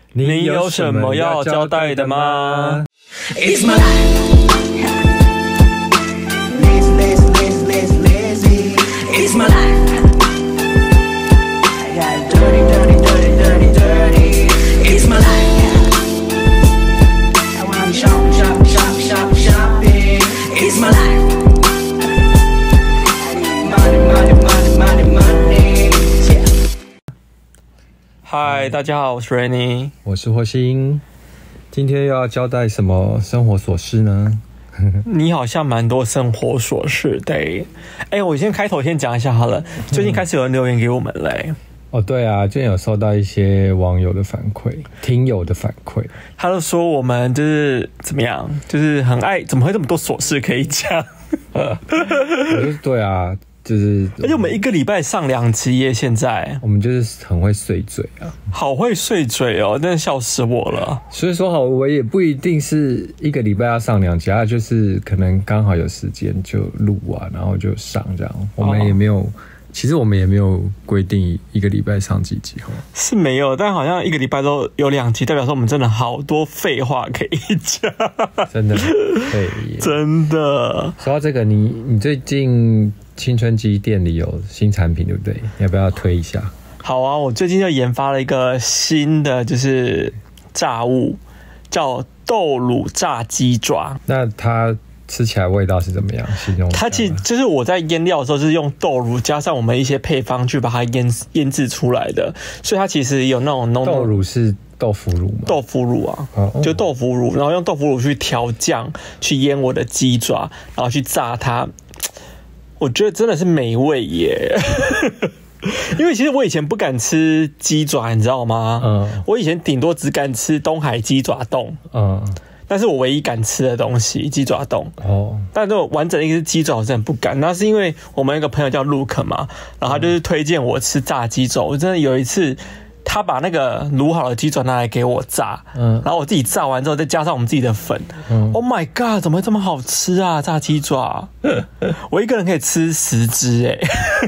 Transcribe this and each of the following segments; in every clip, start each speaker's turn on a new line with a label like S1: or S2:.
S1: 你有什么要交代的吗？
S2: It's my life. Lazy. It's my life. I got dirty. It's my life. I wanna shopping. It's my life. Money. Yeah.
S1: 嗨，大家好，我是 Rainy，
S3: 我是霍星。今天又要交代什么生活琐事呢？
S1: 你好像蛮多生活琐事的。我先开头先讲一下好了。最近开始有人留言给我们嘞。
S3: 哦，对啊，最近有收到一些网友的反馈，听友的反馈，
S1: 他就说我们就是怎么样，就是很爱，怎么会这么多琐事可以讲？
S3: 我就对啊，就是
S1: 而且我们一个礼拜上2集耶，现在
S3: 我们就是很会碎嘴啊，
S1: 好会碎嘴哦，真的笑死我了。
S3: 所以说好，我也不一定是一个礼拜要上2集啊，就是可能刚好有时间就录啊，然后就上这样。我们也没有，其实我们也没有规定一个礼拜上几集哦，
S1: 是没有，但好像一个礼拜都有2集，代表说我们真的好多废话可以讲，
S3: 真的对，
S1: 真的。
S3: 说到这个，你最近青春期店里有新产品对不对？要不要推一下？
S1: 好啊，我最近就研发了一个新的就是炸物，叫豆乳炸鸡爪。
S3: 那它吃起来味道是怎么样？形容
S1: 它其实就是我在腌料的时候是用豆乳加上我们一些配方去把它腌制出来的，所以它其实有那种
S3: 豆乳是豆腐乳吗？
S1: 豆腐乳啊，就豆腐乳，然后用豆腐乳去调酱，去腌我的鸡爪，然后去炸它。我觉得真的是美味耶。因为其实我以前不敢吃鸡爪，你知道吗？我以前顶多只敢吃东海鸡爪冻。但是我唯一敢吃的东西鸡爪冻。但这种完整的一个鸡爪我真的不敢。那是因为我们有一个朋友叫 Luke 嘛，然后他就是推荐我吃炸鸡爪。我真的有一次他把那个卤好的鸡爪拿来给我炸，然后我自己炸完之后再加上我们自己的粉。Oh my god， 怎么会这么好吃啊？炸鸡爪，我一个人可以吃10只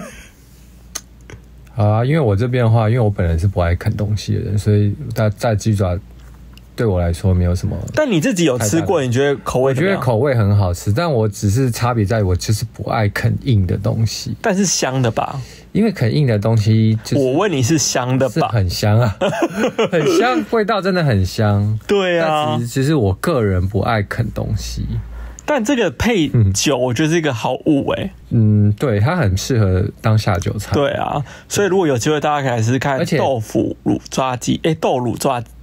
S3: 好啊，因为我这边的话，因为我本人是不爱啃东西的人，所以炸鸡爪对我来说没有什么。
S1: 但你自己有吃过，你觉得口味怎么样？
S3: 我觉得口味很好吃，但我只是差别在我就是不爱啃硬的东西。
S1: 但是香的吧？因
S3: 为啃硬的东西就是
S1: 我问你是香的吧？
S3: 是很香啊，很香，味道真的很香。
S1: 对啊，
S3: 但其实我个人不爱啃东西。
S1: 但这个配酒，我觉得是一个好物
S3: 对，它很适合当下酒菜。
S1: 对啊，所以如果有机会，大家可以试试看豆腐乳抓鸡，豆乳抓鸡。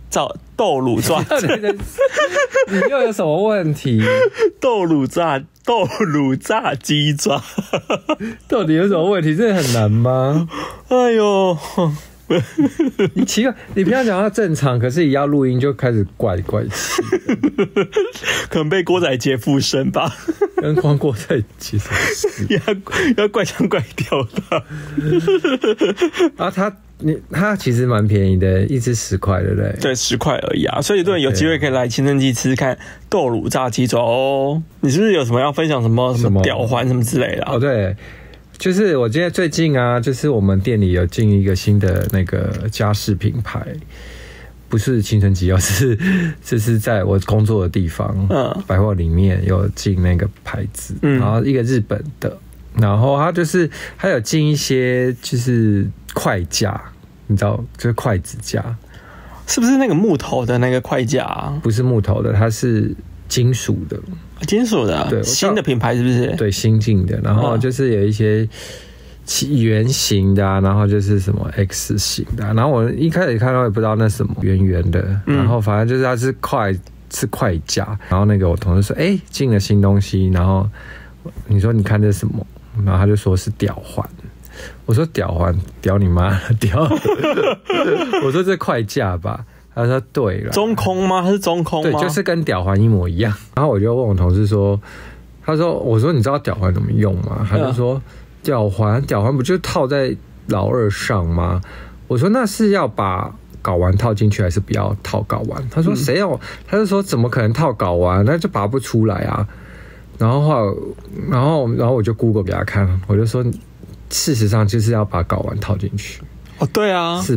S3: 你又有什么问题？
S1: 豆乳炸鸡爪，
S3: 到底有什么问题？这很难吗？
S1: 哎呦！
S3: 你奇怪，你平常讲话正常，可是一要录音就开始怪气，
S1: 可能被郭采洁附身吧，
S3: 跟郭采洁
S1: 要怪腔怪调的。
S3: 啊，它其实蛮便宜的，一只10块，对不对？
S1: 对，10块而已啊。所以对，有机会可以来青春期吃吃看豆乳炸鸡爪哦。你是不是有什么要分享什么吊环什么之类的？
S3: 哦，对。就是我今天最近啊，就是我们店里有进一个新的那个家饰品牌，不是青春期哦，是在我工作的地方，百货里面有进那个牌子，然后一个日本的，然后它有进一些就是筷架，你知道，就是筷子架，
S1: 是不是那个木头的那个筷架啊？
S3: 不是木头的，它是金属的。
S1: 金属的，对，新的品牌是不是？
S3: 对，新进的，然后就是有一些圆形的啊，然后就是什么 X 型的啊，然后我一开始看到也不知道那什么圆圆的，然后反正就是它是筷架，然后那个我同事说，进了新东西，然后你说你看这是什么？然后他就说是吊环，我说吊环，屌你妈，屌，我说这筷架吧。他说对了，
S1: 中空吗？它是中空吗？
S3: 对，就是跟吊环一模一样。然后我就问我同事说，我说你知道吊环怎么用吗？他就说吊环不就套在老二上吗？我说那是要把睾丸套进去还是不要套睾丸？他说谁要？他就说怎么可能套睾丸？那就拔不出来啊。然后我就 Google 给他看，我就说事实上就是要把睾丸套进去。
S1: 哦，对啊，
S3: 是吧？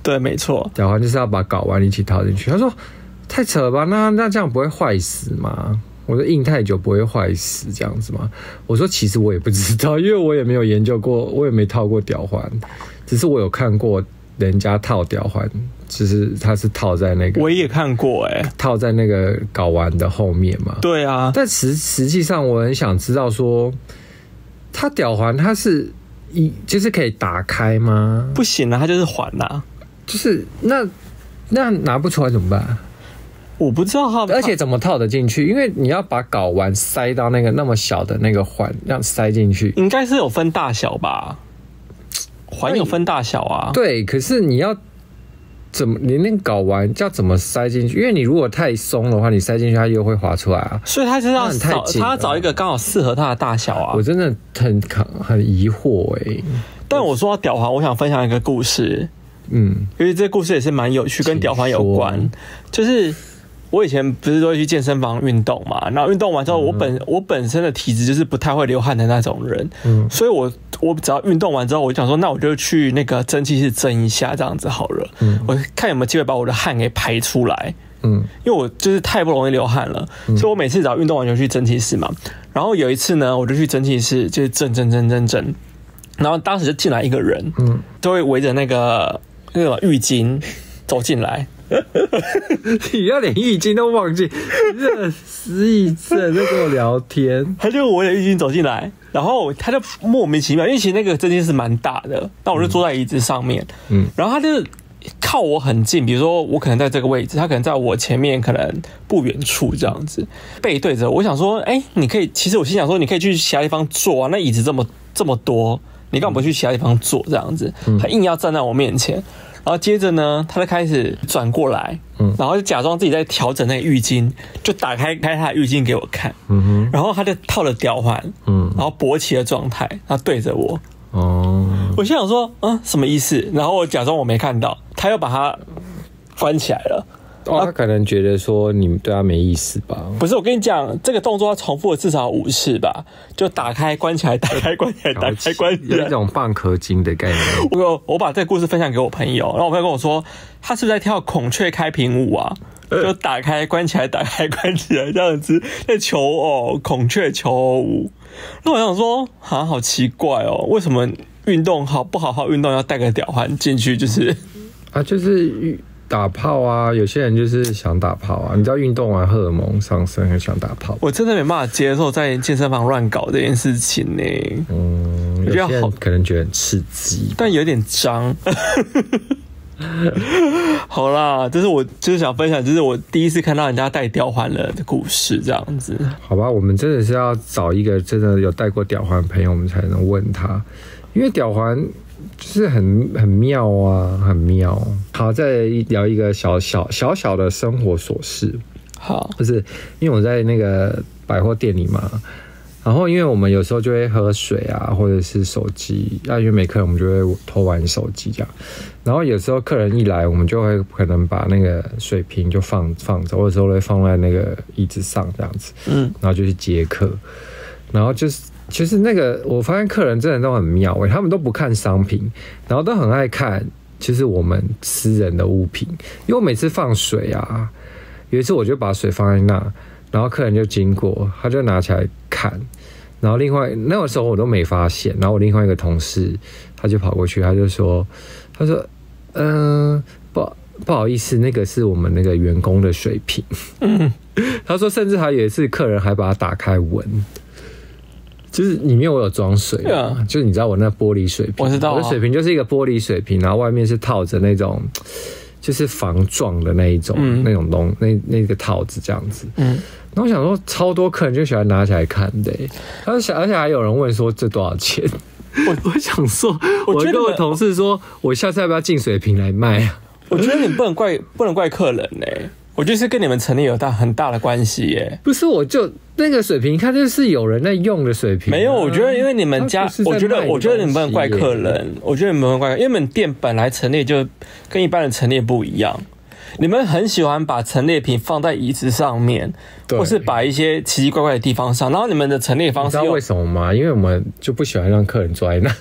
S1: 对，没错，
S3: 吊环就是要把睾丸一起套进去。他说太扯了吧，那这样不会坏死吗？我说硬太久不会坏死这样子吗？我说其实我也不知道，因为我也没有研究过，我也没套过吊环，只是我有看过人家套吊环，就是他是套在那个，
S1: 我也看过
S3: 套在那个睾丸的后面嘛。
S1: 对啊，
S3: 但实际上我很想知道说，他吊环它是就是可以打开吗？
S1: 不行啊，它就是环啊，
S3: 就是那拿不出来怎么办？
S1: 我不知道它，
S3: 而且怎么套得进去？因为你要把睾丸塞到那么小的那个环，这样塞进去，
S1: 应该是有分大小吧？环有分大小啊。
S3: 对，可是你要怎么？你那个睾丸要怎么塞进去？因为你如果太松的话，你塞进去它又会滑出来啊。
S1: 所以他就是要找一个刚好适合它的大小啊。
S3: 我真的很疑惑
S1: 但我说到吊环，我想分享一个故事。因为这故事也是蛮有趣，跟吊环有关，就是我以前不是都会去健身房运动嘛，然后运动完之后，我本身的体质就是不太会流汗的那种人，所以我只要运动完之后，我就想说，那我就去那个蒸汽室蒸一下，这样子好了，我看有没有机会把我的汗给排出来，因为我就是太不容易流汗了，所以我每次只要运动完就去蒸汽室嘛，然后有一次呢，我就去蒸汽室，就是蒸，然后当时就进来一个人，都会围着那个浴巾走进来。
S3: 你要连浴巾都忘记，这失忆症在跟我聊天。
S1: 他就围着浴巾走进来，然后他就莫名其妙，因为其实那个蒸汽室蛮大的，那我就坐在椅子上面，然后他就靠我很近，比如说我可能在这个位置，他可能在我前面，可能不远处这样子，背对着我。想说，你可以，其实我心想说，你可以去其他地方坐啊，那椅子这么多，你干嘛不去其他地方坐这样子？他硬要站在我面前。然后接着呢，他就开始转过来，然后就假装自己在调整那个浴巾，就打开他的浴巾给我看，然后他就套了吊环，然后勃起的状态，然后对着我，我心想说，什么意思？然后我假装我没看到，他又把它关起来了。
S3: 他可能觉得说你们对他没意思吧？
S1: 不是，我跟你讲，这个动作要重复了至少5次吧，就打开关起来，打开关起来，打开关起来，
S3: 有一种蚌壳精的概念。
S1: 我把这个故事分享给我朋友，然后我朋友跟我说，他是不是在跳孔雀开屏舞啊？就打开关起来，打开关起来这样子，在求偶，孔雀求偶舞。那我想说，好奇怪哦，为什么运动不好好运动要带个吊环进去？就是
S3: 打炮啊，有些人就是想打炮啊。你知道运动完荷尔蒙上升，很想打炮。
S1: 我真的没办法接受在健身房乱搞这件事情呢。
S3: 有些人可能觉得很刺激，
S1: 但有点脏。好啦，这是我就是想分享，就是我第一次看到人家戴吊环了的故事，这样子。
S3: 好吧，我们真的是要找一个真的有戴过吊环的朋友，我们才能问他，因为吊环就是很妙啊，很妙。好，再聊一个小小的生活琐事。
S1: 好，
S3: 就是因为我在那个百货店里嘛，然后因为我们有时候就会喝水啊，或者是手机，因为没客人，我们就会偷玩手机这样。然后有时候客人一来，我们就会可能把那个水瓶就放着，或者说会放在那个椅子上这样子，然后就去接客，然后就是那个，我发现客人真的都很妙他们都不看商品，然后都很爱看，就是我们私人的物品。因为我每次放水啊，有一次我就把水放在那，然后客人就经过，他就拿起来看，然后那个时候我都没发现，然后我另外一个同事他就跑过去，他说，不好意思，那个是我们那个员工的水瓶。他说，甚至还有一次客人还把它打开闻。就是里面我有装水，就是你知道我那玻璃水瓶，
S1: 我知道
S3: 我的水瓶就是一个玻璃水瓶，然后外面是套着那种就是防撞的那一种、那种那个套子这样子。然后我想说，超多客人就喜欢拿起来看的，而且还有人问说这多少钱？我想说，我跟我同事说，我下次要不要进水瓶来卖啊？
S1: 我觉得你不能怪客人我觉得是跟你们陈列有很大的关系耶。
S3: 不是，我就那个水瓶，看就是有人在用的水瓶。
S1: 没有，我觉得因为你们家，我觉得你们不能怪客人，我觉得你们不能怪，因为你们店本来陈列就跟一般的陈列不一样。你们很喜欢把陈列品放在椅子上面，或是把一些奇奇怪怪的地方上，然后你们的陈列方式，
S3: 你知道为什么吗？因为我们就不喜欢让客人坐在那。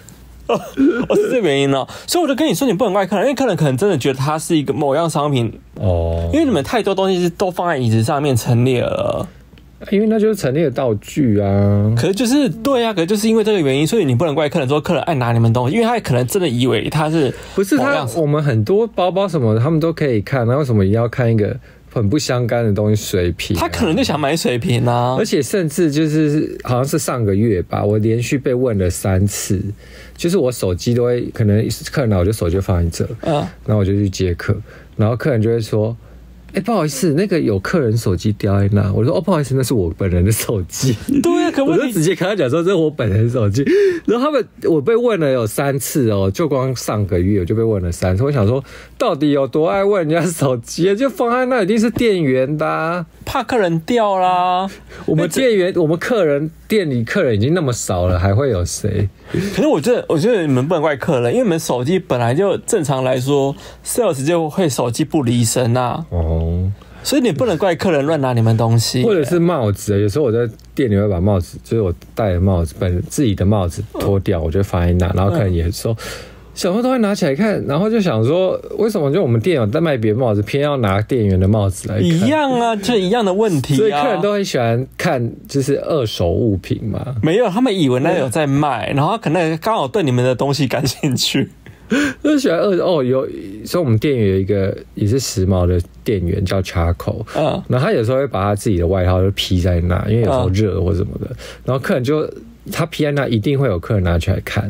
S1: 哦，是这个原因哦。所以我就跟你说，你不能怪客人，因为客人可能真的觉得它是一个某样商品
S3: 哦，
S1: 因为你们太多东西是都放在椅子上面陈列了。
S3: 因为那就是陈列的道具啊。
S1: 可是就是对啊，可是就是因为这个原因，所以你不能怪客人说客人爱拿你们东西，因为他可能真的以为他是
S3: 不是他？我们很多包包什么的，他们都可以看，那为什么一定要看一个很不相干的东西水瓶？
S1: 他可能就想买水瓶啊。
S3: 而且甚至就是好像是上个月吧，我连续被问了3次，就是我手机都会可能客人拿我就手机就放在这，然后我就去接客，然后客人就会说。不好意思，那个有客人手机掉在那，我说不好意思，那是我本人的手机。
S1: 对啊，可
S3: 我就直接跟他讲说这是我本人的手机。然后我被问了有3次哦，就光上个月我就被问了3次。我想说，到底有多爱问人家手机？就放在那一定是店员的啊，
S1: 怕客人掉啦。
S3: 我们店员，我们客人店里客人已经那么少了，还会有谁？
S1: 可是我觉得你们不能怪客人，因为你们手机本来就正常来说 ，sales 就会手机不离身啊。哦，所以你不能怪客人乱拿你们东西，
S3: 或者是帽子。有时候我在店里会把帽子，就是我戴的帽子，自己的帽子脱掉，我就放在那，然后客人也说。小朋友都会拿起来看，然后就想说，为什么就我们店有在卖别的帽子，偏要拿店员的帽子来看？
S1: 一样啊，就一样的问题啊。
S3: 所以客人都很喜欢看，就是二手物品嘛。
S1: 没有，他们以为那有在卖，然后可能刚好对你们的东西感兴趣，
S3: 就喜欢有。所以我们店员有一个也是时髦的店员叫 Charco， 然后他有时候会把他自己的外套就披在那，因为有时候热或什么的，然后客人就他披在那，一定会有客人拿起来看。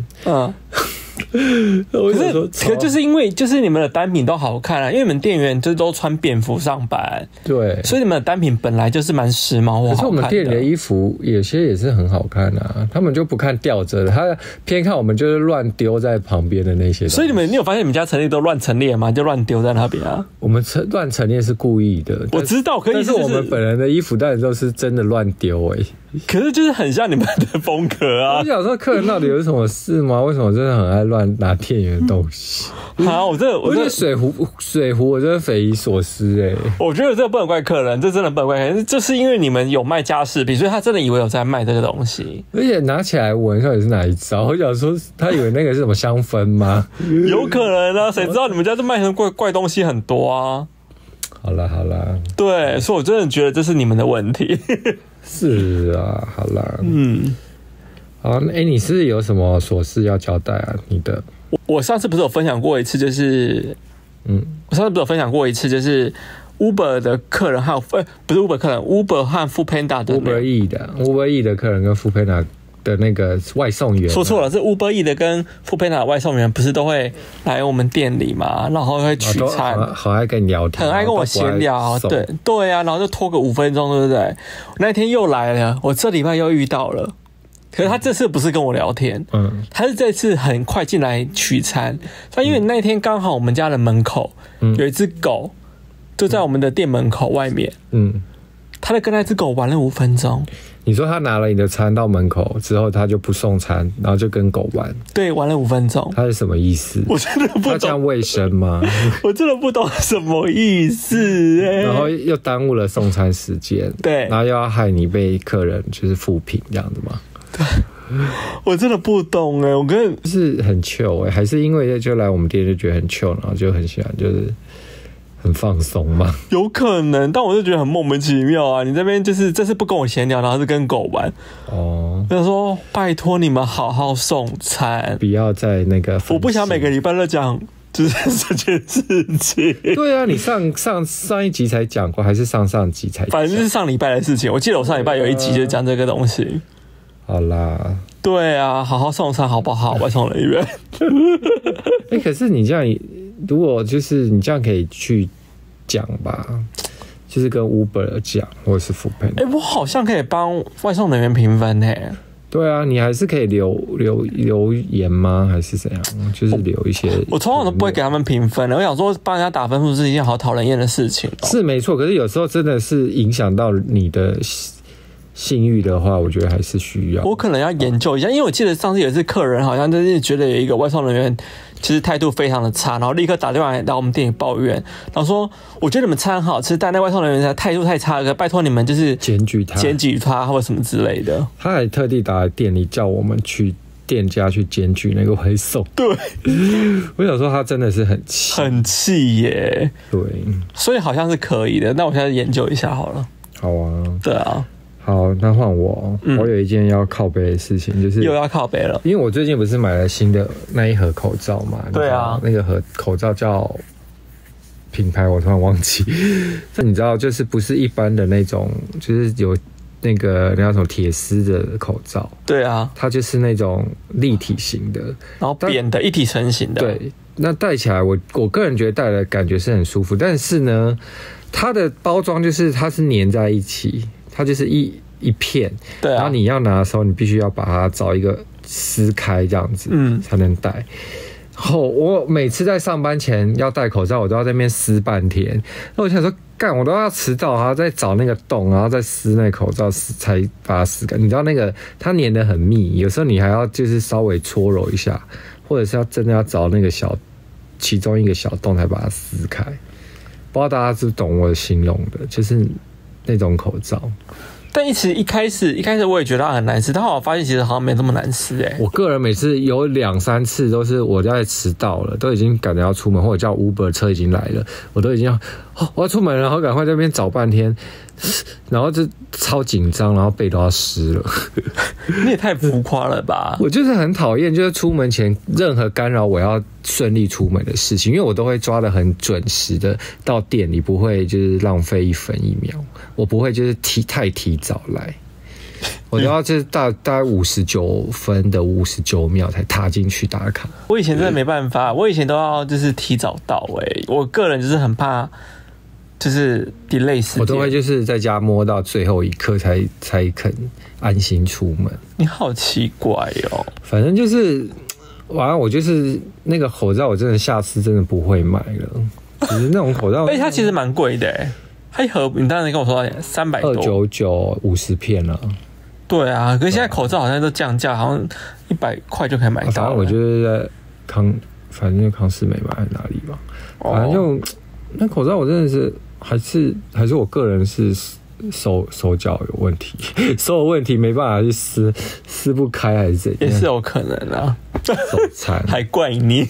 S3: 可
S1: 是就是因为就是你们的单品都好看啊，因为你们店员就是都穿便服上班，
S3: 对，
S1: 所以你们的单品本来就是蛮时髦或好看的。
S3: 可是我们店里的衣服有些也是很好看啊，他们就不看吊着的，他偏看我们就是乱丢在旁边的那些。
S1: 所以你有发现你们家陈列都乱陈列吗？就乱丢在那边啊？
S3: 我们乱陈列是故意的，
S1: 我知道，
S3: 但是我们本人的衣服当然都是真的乱丢
S1: 可是就是很像你们的风格啊！
S3: 我想说，客人到底有什么事吗？为什么真的很爱乱拿店员的东西？
S1: 好，我觉得
S3: 水壶，我真的匪夷所思
S1: 我觉得这不能怪客人，这真的不能怪客人，就是因为你们有卖家饰品，所以他真的以为有在卖这个东西。
S3: 而且拿起来闻，到底是哪一招？我想说，他以为那个是什么香氛吗？
S1: 有可能啊，谁知道你们家这卖什么怪东西很多啊？
S3: 好啦，
S1: 对，所以我真的觉得这是你们的问题。
S3: 是啊，好啦，好，你是不是有什么琐事要交代啊？你的，
S1: 我上次不是有分享过一次，就是我上次不是有分享过一次，就是 Uber 的客人还有不是 Uber 客人 ，Uber 和 Foodpanda 的
S3: Uber E 的客人跟 Foodpanda 的那个外送员，
S1: 说错了，是 Uber E 的跟 Foodpanda 的外送员，不是都会来我们店里嘛，然后会取餐，
S3: 好爱跟你聊天，
S1: 很爱跟我闲聊，对啊，然后就拖个5分钟，对不对？那天又来了，我这礼拜又遇到了，可是他这次不是跟我聊天，他是这次很快进来取餐，因为那天刚好我们家的门口有一只狗，就在我们的店门口外面，他在跟那只狗玩了5分钟。
S3: 你说他拿了你的餐到门口之后，他就不送餐，然后就跟狗玩。
S1: 对，玩了5分钟。
S3: 他是什么意思？
S1: 我真的不懂。
S3: 他这样卫生吗？
S1: 我真的不懂什么意思
S3: 然后又耽误了送餐时间。
S1: 对。
S3: 然后又要害你被客人就是负评这样子吗？
S1: 对。我真的不懂我跟
S3: 是很 chill 还是因为就来我们店就觉得很 chill， 然后就很喜欢就是很放松嘛？
S1: 有可能，但我就觉得很莫名其妙啊！你这边就是这次不跟我闲聊，然后是跟狗玩我想说拜托你们好好送餐，
S3: 不要在那个
S1: 我不想每个礼拜都讲就是这件事情。
S3: 对啊，你上一集才讲过，还是上集才讲？
S1: 反正就是上礼拜的事情。我记得我上礼拜有一集就讲这个东西。
S3: 好啦，
S1: 对啊，好好送餐好不好？外送人员。
S3: 可是你这样，如果就是你这样可以去讲吧，就是跟 Uber 讲，或者是 Foodpanda。
S1: 我好像可以帮外送人员评分
S3: 对啊，你还是可以留言吗？还是怎样？就是留一些。
S1: 我通常都不会给他们评分的。我想说，帮人家打分数是一件好讨人厌的事情。
S3: 是没错，可是有时候真的是影响到你的信誉的话，我觉得还是需要。
S1: 我可能要研究一下，因为我记得上次有一次客人好像就是觉得有一个外送人员其实态度非常的差，然后立刻打电话来我们店里抱怨，然后说我觉得你们餐很好吃，但那外送人员态度太差了，拜托你们就是检举他或者什么之类的。
S3: 他还特地打来店里叫我们去店家去检举那个外送。
S1: 对，
S3: 我想说他真的是很气，
S1: 很气耶。
S3: 对，
S1: 所以好像是可以的。那我现在研究一下好了。
S3: 好啊，
S1: 对啊，
S3: 好，那换我。我有一件要靠背的事情，就是
S1: 又要靠北了。
S3: 因为我最近不是买了新的那一盒口罩嘛？
S1: 对啊，
S3: 那个口罩叫品牌，我突然忘记。你知道，就是不是一般的那种，就是有那个那种铁丝的口罩。
S1: 对啊，
S3: 它就是那种立体型的，
S1: 然后扁的一体成型的。
S3: 对，那戴起来我个人觉得戴的感觉是很舒服，但是呢，它的包装就是它是粘在一起，它就是一片，
S1: 对啊，
S3: 然后你要拿的时候，你必须要把它找一个撕开这样子，才能戴。然后我每次在上班前要戴口罩，我都要在那边撕半天。那我想说，干，我都要迟到，还要再找那个洞，然后再撕那个口罩，才把它撕开。你知道那个它粘得很密，有时候你还要就是稍微搓揉一下，或者是要真的要找那个其中一个小洞才把它撕开。不知道大家是不是懂我形容的，就是那种口罩。
S1: 但其实一开始我也觉得它很难撕，但后来我发现其实好像没这么难撕哎。
S3: 我个人每次有2-3次都是我在迟到了，都已经赶着要出门，或者叫 Uber 车已经来了，我都已经我要出门了，然后赶快在那边找半天，然后就超紧张，然后背都要湿了。
S1: 你也太浮夸了吧！
S3: 我就是很讨厌，就是出门前任何干扰我要顺利出门的事情，因为我都会抓得很准时的到店里，不会就是浪费1分1秒，我不会就是太提早来，我都要就是大概59分的59秒才踏进去打卡。
S1: 我以前真的没办法，我以前都要就是提早到我个人就是很怕就是 delay 时间，
S3: 我都会就是在家摸到最后一刻才肯安心出门。
S1: 你好奇怪哦。
S3: 反正就是完了，我就是那个口罩，我真的下次真的不会买了。就是那种口罩，
S1: 而且它其实蛮贵的它一盒你当然跟我说多少钱？300多
S3: ，299 50片了。
S1: 对啊，可是现在口罩好像都降价，好像100块就可以买到了。
S3: 反正我就是在反正康士美吧，还是哪里吧。反正就那口罩，我真的是还是我个人是手脚有问题，手有问题没办法去撕不开还是怎样，
S1: 也是有可能啊。
S3: 手残
S1: 还怪你。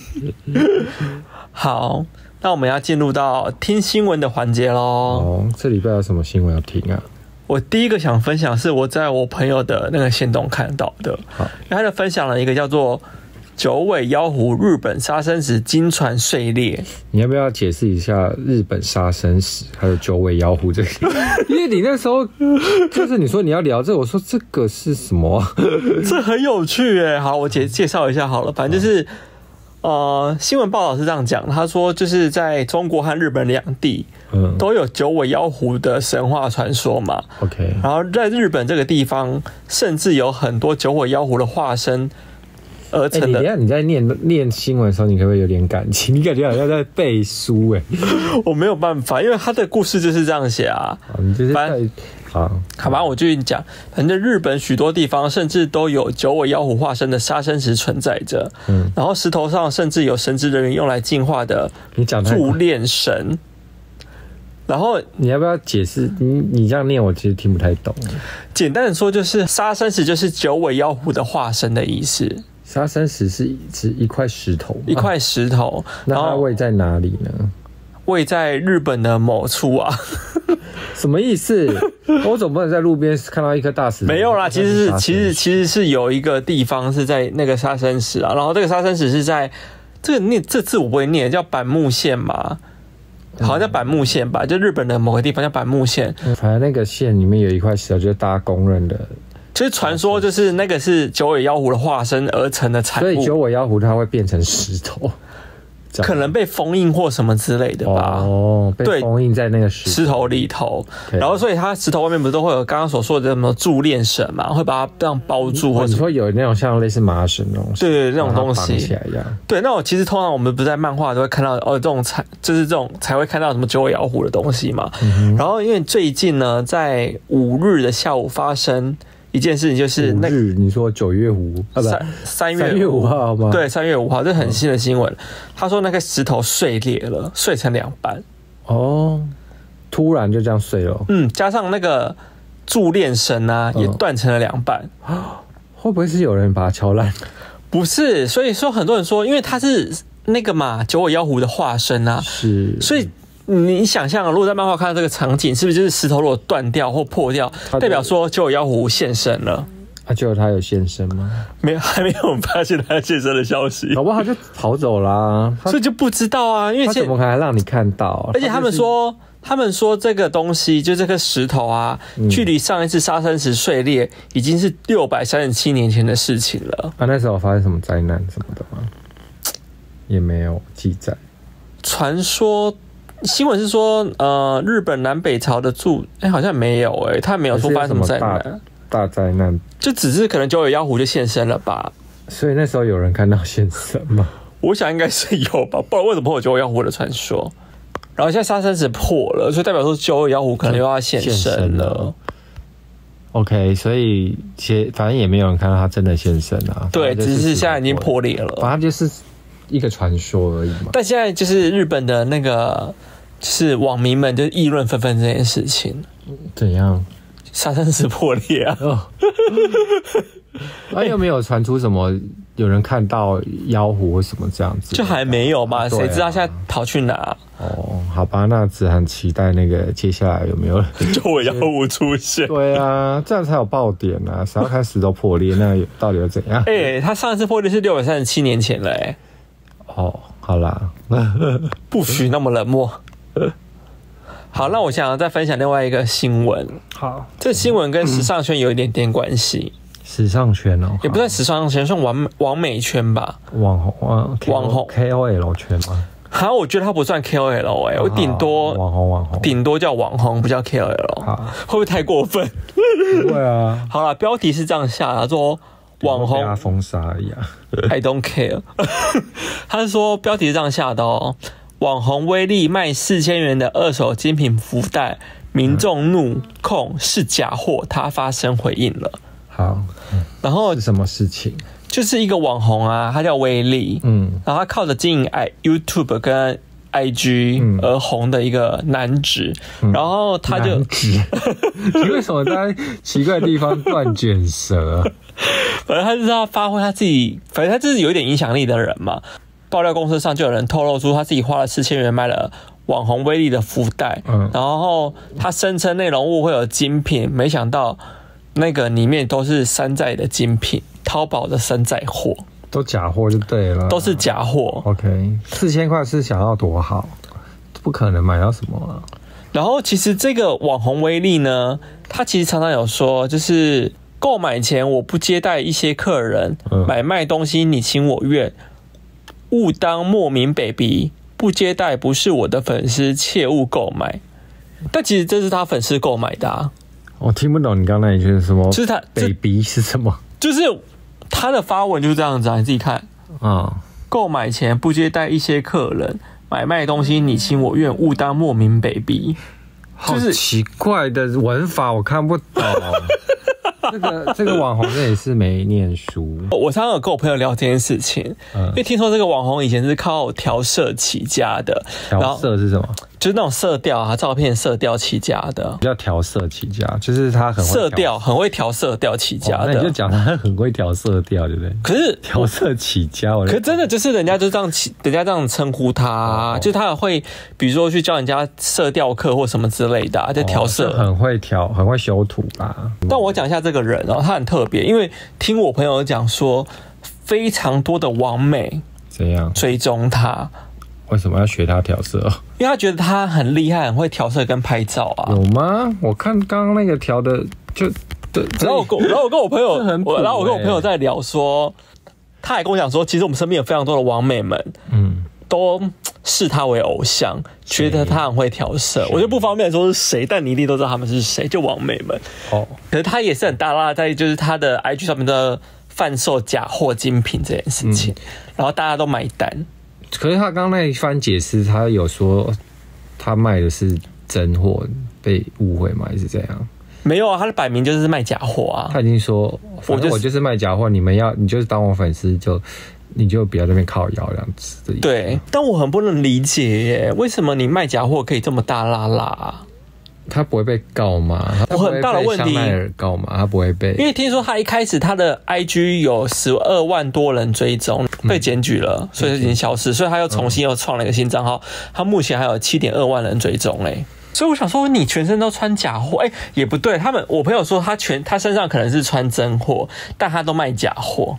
S1: 好，那我们要进入到听新闻的环节咯。
S3: 哦，这礼拜有什么新闻要听啊？
S1: 我第一个想分享是我在我朋友的那个限动看到的，他就分享了一个叫做九尾妖狐日本杀生石经传碎裂。你
S3: 要不要解释一下日本杀生石还有九尾妖狐这个？因为你那时候就是你说你要聊这个，我说这个是什么啊？
S1: 这很有趣耶。好，我介绍一下好了，反正就是新闻报道是这样讲，他说就是在中国和日本两地都有九尾妖狐的神话传说嘛。
S3: OK，
S1: 然后在日本这个地方，甚至有很多九尾妖狐的化身而成的。
S3: 你在念新闻的时候，你可不可以有点感情？你感觉好像在背书
S1: 我没有办法，因为他的故事就是这样写啊。
S3: 你就是好
S1: 吧，我继续讲。反正日本许多地方甚至都有九尾妖狐化身的杀生石存在着，然后石头上甚至有神职人员用来净化的铸炼神。然后
S3: 你要不要解释？你这样念我其实听不太懂。
S1: 简单的说，就是杀生石就是九尾妖狐的化身的意思。
S3: 杀生石是指一块石头吗？
S1: 一块石头。
S3: 那它位在哪里呢？
S1: 位在日本的某处啊。
S3: 什么意思？我总不能在路边看到一颗大石头。
S1: 没有啦，其实是有一个地方是在那个杀生石啊，然后这个杀生石是在这字我不会念，叫板木县嘛，好像叫板木县吧，就日本的某个地方叫板木县。
S3: 反正那个县里面有一块石头，就是大家公认的。
S1: 其实传说就是那个是九尾妖狐的化身而成的产物，
S3: 所以九尾妖狐它会变成石头。
S1: 可能被封印或什么之类的吧。
S3: 被封印在那个石
S1: 头里头。然后所以它石头外面不是都会有刚刚所说的什么铸炼神嘛，会把它这样包住，或者
S3: 你说有那种像类似麻绳那种，
S1: 对那种东西
S3: 起来一样。
S1: 对，那其实通常我们不是在漫画都会看到这种就是这种才会看到什么九尾妖狐的东西嘛。然后因为最近呢，在5日的下午发生一件事情，就是
S3: 5日，你说9月5啊，不
S1: 3月5号吗？对，3月5号，这很新的新闻。他说那个石头碎裂了，碎成2半。
S3: 突然就这样碎了。
S1: 加上那个铸炼绳啊，也断成了2半。
S3: 会不会是有人把它敲烂？
S1: 不是，所以说很多人说，因为他是那个嘛九尾妖狐的化身啊，
S3: 是，
S1: 所以你想象，如果在漫画看到这个场景，是不是就是石头如果断掉或破掉，代表说九尾妖狐现身了？
S3: 结果他有现身吗？
S1: 没有，还没有发现他现身的消息。
S3: 搞不好他就跑走啦，
S1: 所以就不知道啊，因为
S3: 他怎么可能让你看到？
S1: 而且他们说这个东西，就这颗石头啊，距离上一次沙生石碎裂已经是637年前的事情了。
S3: 那时候发生什么灾难什么的吗？也没有记载。
S1: 传说新闻是说，日本南北朝的好像没有他没有说发生什么灾难。
S3: 大灾难
S1: 就只是可能九尾妖狐就现身了吧？
S3: 所以那时候有人看到现身吗？
S1: 我想应该是有吧，不然为什么会有九尾妖狐的传说？然后现在沙生石破了，所以代表说九尾妖狐可能又要现身了。
S3: OK， 所以反正也没有人看到他真的现身啊。
S1: 对，只是现在已经破裂了。
S3: 反正就是一个传说而已嘛。
S1: 但现在就是日本的那个，就是网民们就议论纷纷这件事情。
S3: 怎样？
S1: 沙生石破裂啊！
S3: 又没有传出什么有人看到妖狐或什么这样子，
S1: 就还没有嘛？谁知道现在逃去哪？
S3: 好吧，那只很期待那个接下来有没有
S1: 九尾妖狐出现？
S3: 对啊，这样才有爆点啊！谁要看石头破裂，那到底又怎样？
S1: 他上一次破裂是637年前了
S3: 好啦，
S1: 不许那么冷漠。好，那我想再分享另外一个新闻。
S3: 好，
S1: 这个新闻跟时尚圈有一点点关系。
S3: 时尚圈
S1: 也不算时尚圈，算网美圈吧。
S3: 网红 KOL 圈吗？
S1: 好，我觉得他不算 KOL 我顶多
S3: 网红，
S1: 顶多叫网红，不叫 KOL。会不会太过分？
S3: 不会啊。
S1: 好啦，标题是这样下的，说网红
S3: 被他封杀而已啊。
S1: I don't care。他是说标题是这样下的网红威力卖4000元的二手精品福袋，民众怒控是假货，他发声回应了。
S3: 好，
S1: 然后
S3: 是什么事情？
S1: 就是一个网红啊，他叫威力，然后他靠着经营YouTube 跟 IG 而红的一个男子，然后他就
S3: 你为什么在奇怪的地方乱卷舌？
S1: 反正他就是要发挥他自己，反正他就是有一点影响力的人嘛。爆料公司上就有人透露出他自己花了4000元买了网红威力的福袋，然后他声称内容物会有精品，没想到那个里面都是山寨的精品，淘宝的山寨货，
S3: 都假货就对了，
S1: 都是假货。
S3: OK，4000块是想要多好，不可能买到什么啊。
S1: 然后其实这个网红威力呢，他其实常常有说，就是购买前我不接待一些客人，买卖东西你情我愿。勿当莫名 baby， 不接待不是我的粉丝，切勿购买。但其实这是他粉丝购买的啊。
S3: 我听不懂你刚才那一句是什么？
S1: 就是他
S3: baby 是什么？
S1: 就是他的发文就是这样子啊，你自己看啊。购买前不接待一些客人，买卖东西你情我愿，勿当莫名 baby。
S3: 就是奇怪的文法，我看不懂。这个网红这也是没念书。
S1: 我常常有跟我朋友聊这件事情，因为听说这个网红以前是靠调色起家的。
S3: 调色是什么？
S1: 就是那种色调啊，照片色调起家的。
S3: 叫调色起家，就是他很会
S1: 色调，很会调色调起家的。
S3: 那你就讲他很会调色调，对不对？
S1: 可是
S3: 调色起家，
S1: 可是真的就是人家就这样人家这样称呼他，就是他会比如说去教人家色调课或什么之类的，在调色，
S3: 很会调，很会修图吧。
S1: 但我讲一下这个人他很特别，因为听我朋友讲说，非常多的网美
S3: 怎样
S1: 追踪他。
S3: 为什么要学他调色？
S1: 因为他觉得他很厉害，很会调色跟拍照啊。
S3: 有吗？我看刚刚那个调的就对。
S1: 然后我跟我朋友在聊说，他还跟我讲说，其实我们身边有非常多的网美们，都视他为偶像，觉得他很会调色。我就不方便说是谁，但你一定都知道他们是谁，就网美们。可是他也是很大拉在就是他的 IG 上面的贩售假货精品这件事情，然后大家都买单。
S3: 可是他刚刚那一番解释，他有说他卖的是真货，被误会吗？还是这样？
S1: 没有啊，他的摆明就是卖假货啊。
S3: 他已经说，我就是卖假货，你就是当我粉丝你就不要在那边靠腰这样子的。
S1: 对，但我很不能理解耶，为什么你卖假货可以这么大拉拉啊？
S3: 他不会被告吗？
S1: 我很大的问题，
S3: 香奈儿告吗？他不会被，
S1: 因为听说他一开始他的 IG 有12万多人追踪，被检举了，所以已经消失，所以他又重新又创了一个新账号，他目前还有7.2万人追踪嘞。所以我想说，你全身都穿假货，也不对。我朋友说他身上可能是穿真货，但他都卖假货。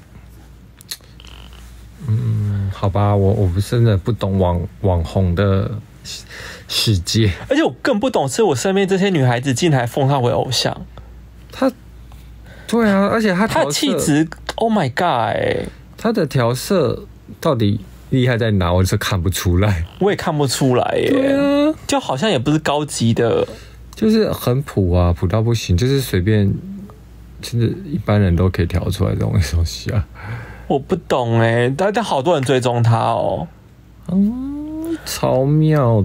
S3: 好吧，我真的不懂网红的世界，
S1: 而且我更不懂是我身边这些女孩子竟然奉他为偶像。
S3: 对啊，而且他
S1: 的气质 ，Oh my God！
S3: 他的调色到底厉害在哪？我是看不出来，
S1: 我也看不出来耶。对啊，就好像也不是高级的，
S3: 就是很普啊，普到不行，就是随便，就是一般人都可以调出来这种东西啊。
S1: 我不懂但好多人追踪他哦。
S3: 超妙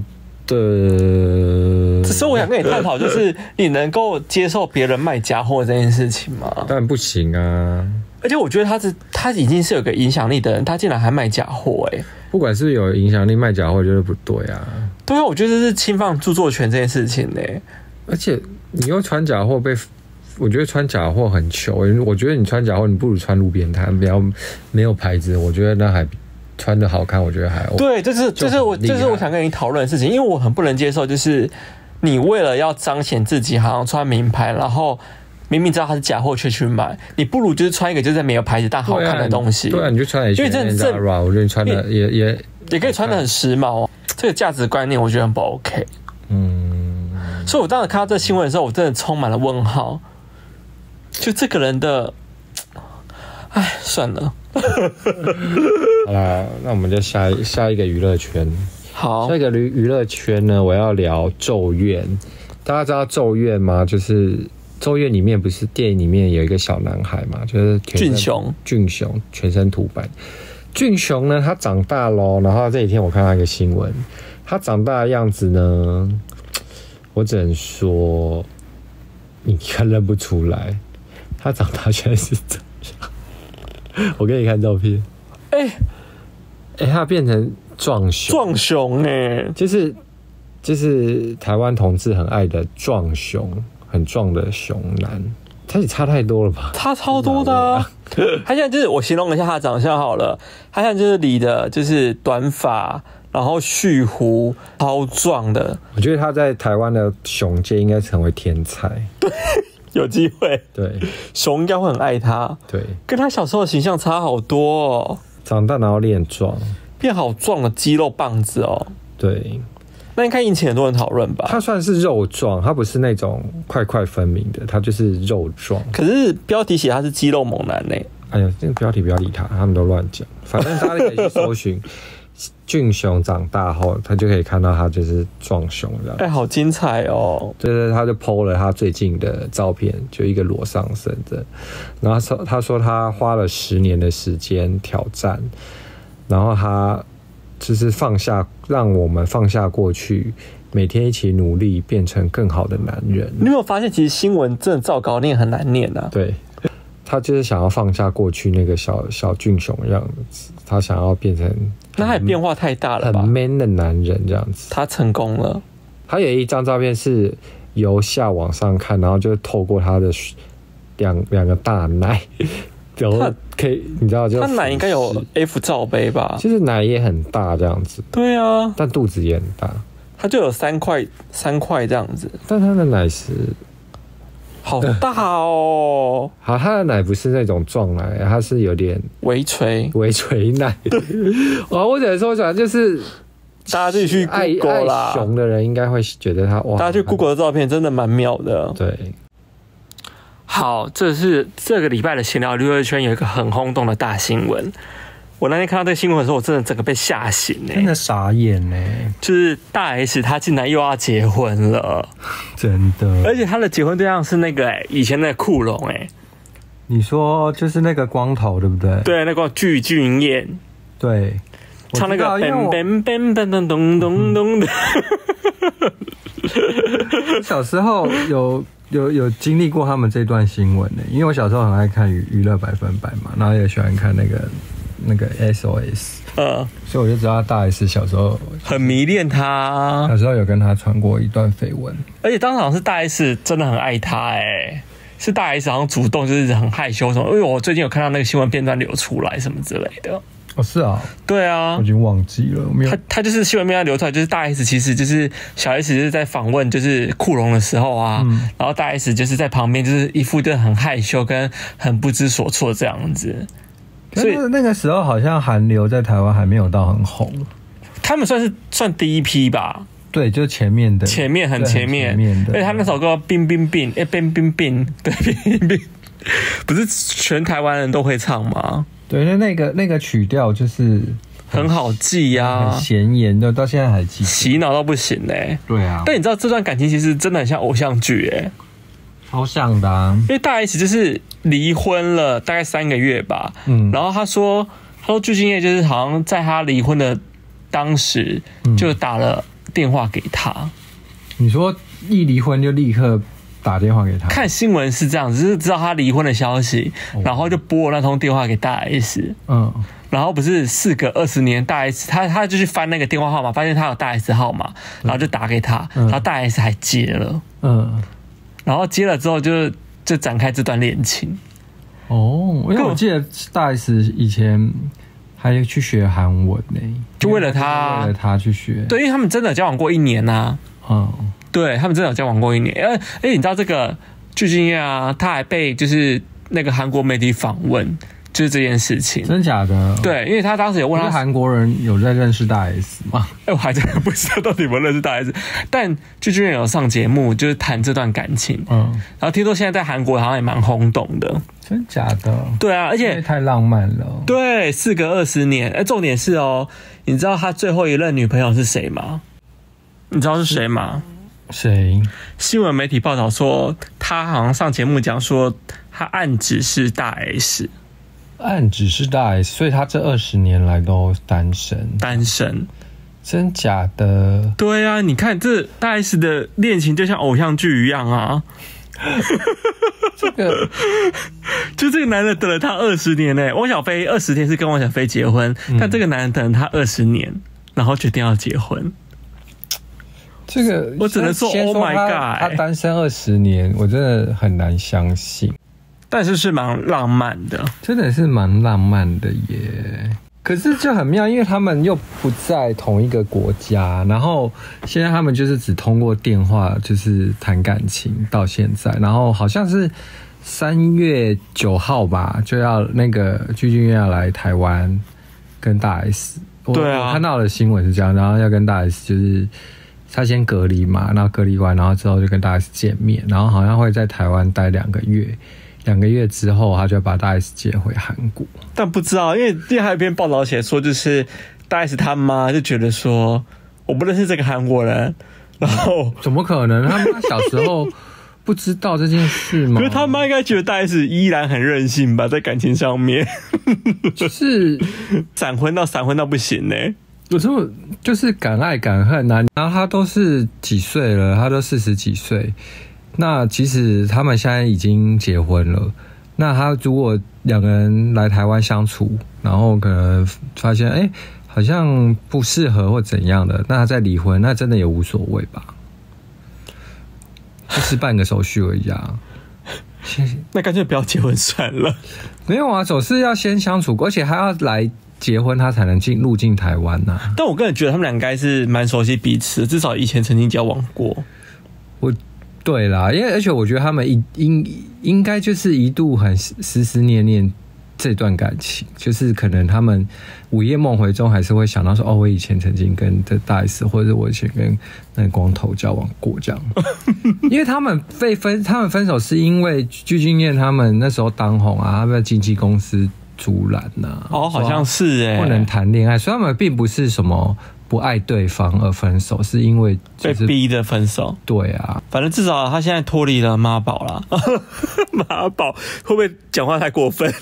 S3: 的。
S1: 所以我想跟你探讨，就是你能够接受别人卖假货这件事情吗？
S3: 当然不行啊。
S1: 而且我觉得他已经是有个影响力的人，他竟然还卖假货
S3: 不管是不是有影响力，卖假货就是不对啊。
S1: 对啊，我觉得这是侵犯著作权这件事情
S3: 而且你又穿假货我觉得穿假货很糗。我觉得你穿假货，你不如穿路边摊，不要没有牌子。我觉得那还穿的好看，我觉得还 OK。对，这是我想跟你讨论的事情，因为我很不能接受，就是你为了要彰显自己，好像穿名牌，然后明明知道它是假货却去买，你不如就是穿一个就是没有牌子但好看的东西。对啊，你就穿 H&M、Zara， 我觉得你穿的也可以穿的很时髦。这个价值观念我觉得很不 OK。所以我当时看到这新闻的时候，我真的充满了问号。就这个人的，算了。好啦，那我们就下一个娱乐圈。好，下一个娱乐圈呢，我要聊《咒怨》。大家知道《咒怨》吗？就是《咒怨》里面不是电影里面有一个小男孩嘛，就是俊雄全身涂白。俊雄呢，他长大咯，然后这几天我看到一个新闻，他长大的样子呢，我只能说，你认不出来。他长大现在是这样，我给你看照片。他变成壮熊就是台湾同志很爱的壮熊，很壮的熊男。他也差太多了吧？差超多的啊！他现在就是我形容一下他的长相好了，他现在就是理的就是短发，然后蓄胡，超壮的。我觉得他在台湾的熊界应该成为天才。对。有机会，对，熊应该会很爱他，对，跟他小时候的形象差好多哦。长大然后练壮，变好壮的肌肉棒子哦。对，那应该引起很多人讨论吧？他算是肉壮，他不是那种块块分明的，他就是肉壮。可是标题写他是肌肉猛男呢。哎呀，这个标题不要理他，他们都乱讲。反正大家可以去搜寻。俊雄长大后，他就可以看到他就是壮熊这样。好精彩哦！就是他就 po 了他最近的照片，就一个裸上身的。然后他说他花了10年的时间挑战，然后他就是让我们放下过去，每天一起努力，变成更好的男人。你有没有发现，其实新闻真的照稿念很难念啊？对。他就是想要放下过去那个小俊雄的样子，他想要变成那他也变化太大了吧？很 man 的男人这样子，他成功了。他有一张照片是由下往上看，然后就透过他的两个大奶，然后可以你知道就他奶应该有 F 罩杯吧？就是奶也很大这样子。对啊，但肚子也很大，他就有3块这样子，但他的奶是。好大哦！好，他的奶不是那种壮奶，他是有点微垂奶。我只能说，反正就是大家自己去 Google 啦。爱熊的人应该会觉得他哇，大家去 Google 的照片真的蛮妙的。对，好，这是这个礼拜的闲聊娱乐圈有一个很轰动的大新闻。我那天看到这个新闻的时候，我真的整个被吓醒真的傻眼就是大 S 她竟然又要结婚了，真的，而且她的结婚对象是那个以前的酷龙你说就是那个光头对不对？对，那个具俊晔，对，唱那个噔噔噔噔噔噔噔噔的。小时候有经历过他们这段新闻因为我小时候很爱看娱乐100分百嘛，然后也喜欢看那个 SOS， 所以我就知道大 S 小时候
S1: 很迷恋他，
S3: 小时候有跟他传过一段绯闻，
S1: 而且当场是大 S 真的很爱他是大 S 好像主动就是很害羞什么，因为我最近有看到那个新闻片段流出来什么之类的。
S3: 哦，是啊，
S1: 对啊，
S3: 我已经忘记了，没有。
S1: 他就是新闻片段流出来，就是大 S 其实就是小 S 就是在访问就是库龙的时候啊，然后大 S 就是在旁边就是一副就很害羞跟很不知所措这样子。
S3: 所以那个时候好像韩流在台湾还没有到很红，
S1: 他们算第一批吧。
S3: 对，就前面的，
S1: 前面的，而且他那首歌冰冰冰，冰冰冰，对，冰冰冰，不是全台湾人都会唱吗？
S3: 对，那个曲调就是
S1: 很好记啊，
S3: 很显眼的，到现在还记，
S1: 洗脑到不行
S3: 对啊，
S1: 但你知道这段感情其实真的很像偶像剧
S3: 超像的啊。
S1: 因为大 S 就是离婚了大概3个月吧，然后他说具俊晔就是好像在他离婚的当时就打了电话给他。
S3: 你说一离婚就立刻打电话给他？
S1: 看新闻是这样，只是知道他离婚的消息，然后就拨那通电话给大 S。然后不是事隔20年，大 S 他就去翻那个电话号码，发现他有大 S 号码，然后就打给他，然后大 S 还接了。然后接了之后就展开这段恋情。因为我记得大 S 以前还去学韩文就为了他去学。对，因为他们真的交往过1年啊。对，他们真的有交往过1年。你知道这个具俊晔啊，他还被就是那个韩国媒体访问，就是这件事情。真假的？对，因为他当时有问他，韩国人有在认识大 S 吗？我还真的不知道到底有没有认识大 S。但具俊晔有上节目，就是谈这段感情。然后听说现在在韩国好像也蛮轰动的。真假的？对啊，而且太浪漫了。对，事隔20年。重点是你知道他最后一任女朋友是谁吗？你知道是谁吗？谁？新闻媒体报道说，他好像上节目讲说，他暗指是大 S。暗指是大 S， 所以他这20年来都单身。真假的？对啊，你看这大 S 的恋情就像偶像剧一样啊。这个男人等了他20年汪小菲20天是跟汪小菲结婚，但这个男人等了他20年，然后决定要结婚。这个我只能说 ，Oh my God！ 他单身20年，我真的很难相信。但是蛮浪漫的，真的是蛮浪漫的耶。可是就很妙，因为他们又不在同一个国家，然后现在他们就是只通过电话就是谈感情到现在，然后好像是3月9号吧，就要那个具俊晔要来台湾跟大 S。对啊，我看到的新闻是这样，然后要跟大 S 就是他先隔离嘛，然后隔离完，然后之后就跟大 S 见面，然后好像会在台湾待2个月。2个月之后，他就把大 S 接回韩国，但不知道，因为还有一篇报道写说，就是大 S 他妈就觉得说，我不认识这个韩国人，然后怎么可能？他妈小时候不知道这件事吗？可是他妈应该觉得大 S 依然很任性吧，在感情上面，就是闪婚到不行有时候就是敢爱敢恨啊。然后他都是几岁了？他都40几岁。那其实他们现在已经结婚了，那他如果2个人来台湾相处，然后可能发现好像不适合或怎样的，那他再离婚，那真的也无所谓吧，就是办个手续而已啊。那干脆不要结婚算了。没有啊，总是要先相处，而且还要来结婚，他才能入境台湾啊。但我个人觉得他们俩应该是蛮熟悉彼此的，至少以前曾经交往过。对啦，因为而且我觉得他们应该就是一度很思念这段感情，就是可能他们午夜梦回中还是会想到说，我以前曾经跟这大 S 或者我以前跟那个光头交往过这样。因为他们分手是因为具俊晔他们那时候当红啊，他们经纪公司阻拦啊，好像是不能谈恋爱，所以他们并不是什么不爱对方而分手，是因为被逼的分手。对啊，反正至少他现在脱离了妈宝啦。妈宝会不会讲话太过分？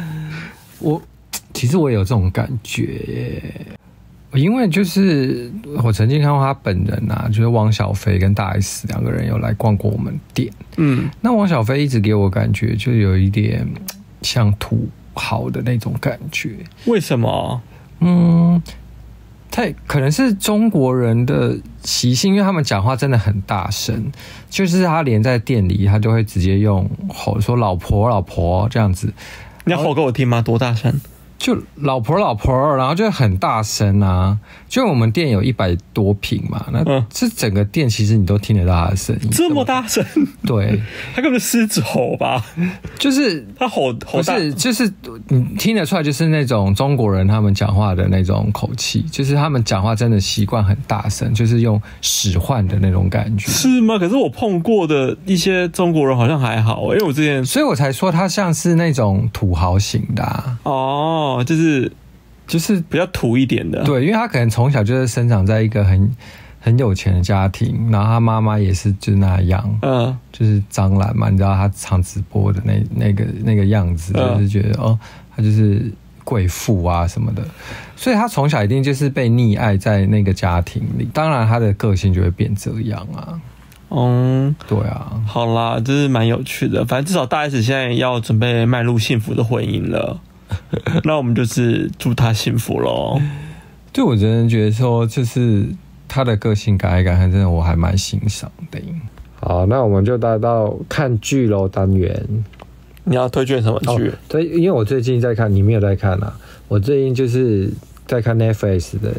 S1: 其实我也有这种感觉耶，因为就是我曾经看过他本人啊，就是汪小菲跟大 S 2个人有来逛过我们店。那汪小菲一直给我感觉就有一点像土豪的那种感觉。为什么？
S3: 可能是中国人的习性，因为他们讲话真的很大声，就是他连在店里，他就会直接用吼说老婆老婆这样子。
S1: 你要吼给我听吗？多大声？
S3: 就老婆老婆，然后就很大声啊！就我们店有100多坪嘛，那这整个店其实你都听得到他的声音，
S1: 这么大声？
S3: 对，
S1: 他根本狮子吼吧？
S3: 就是
S1: 他吼
S3: 不是，就是你听得出来，就是那种中国人他们讲话的那种口气，就是他们讲话真的习惯很大声，就是用使唤的那种感觉。
S1: 是吗？可是我碰过的一些中国人好像还好，因为我之前，
S3: 所以我才说他像是那种土豪型的
S1: 哦，就是比较土一点的，
S3: 对，因为他可能从小就是生长在一个很有钱的家庭，然后他妈妈也是就那样，就是张兰嘛，你知道他常直播的那个样子，就是觉得他就是贵妇啊什么的，所以他从小一定就是被溺爱在那个家庭里，当然他的个性就会变这样啊。对啊，
S1: 好啦，这是蛮有趣的，反正至少大 S 现在要准备迈入幸福的婚姻了。那我们就是祝他幸福咯。
S3: 就我真的觉得说，就是他的个性改一改，真的我还蛮欣赏的。好，那我们就来到看剧咯单元。
S1: 你要推荐什么剧？
S3: 对，因为我最近在看，你没有在看啊？我最近就是在看 Netflix 的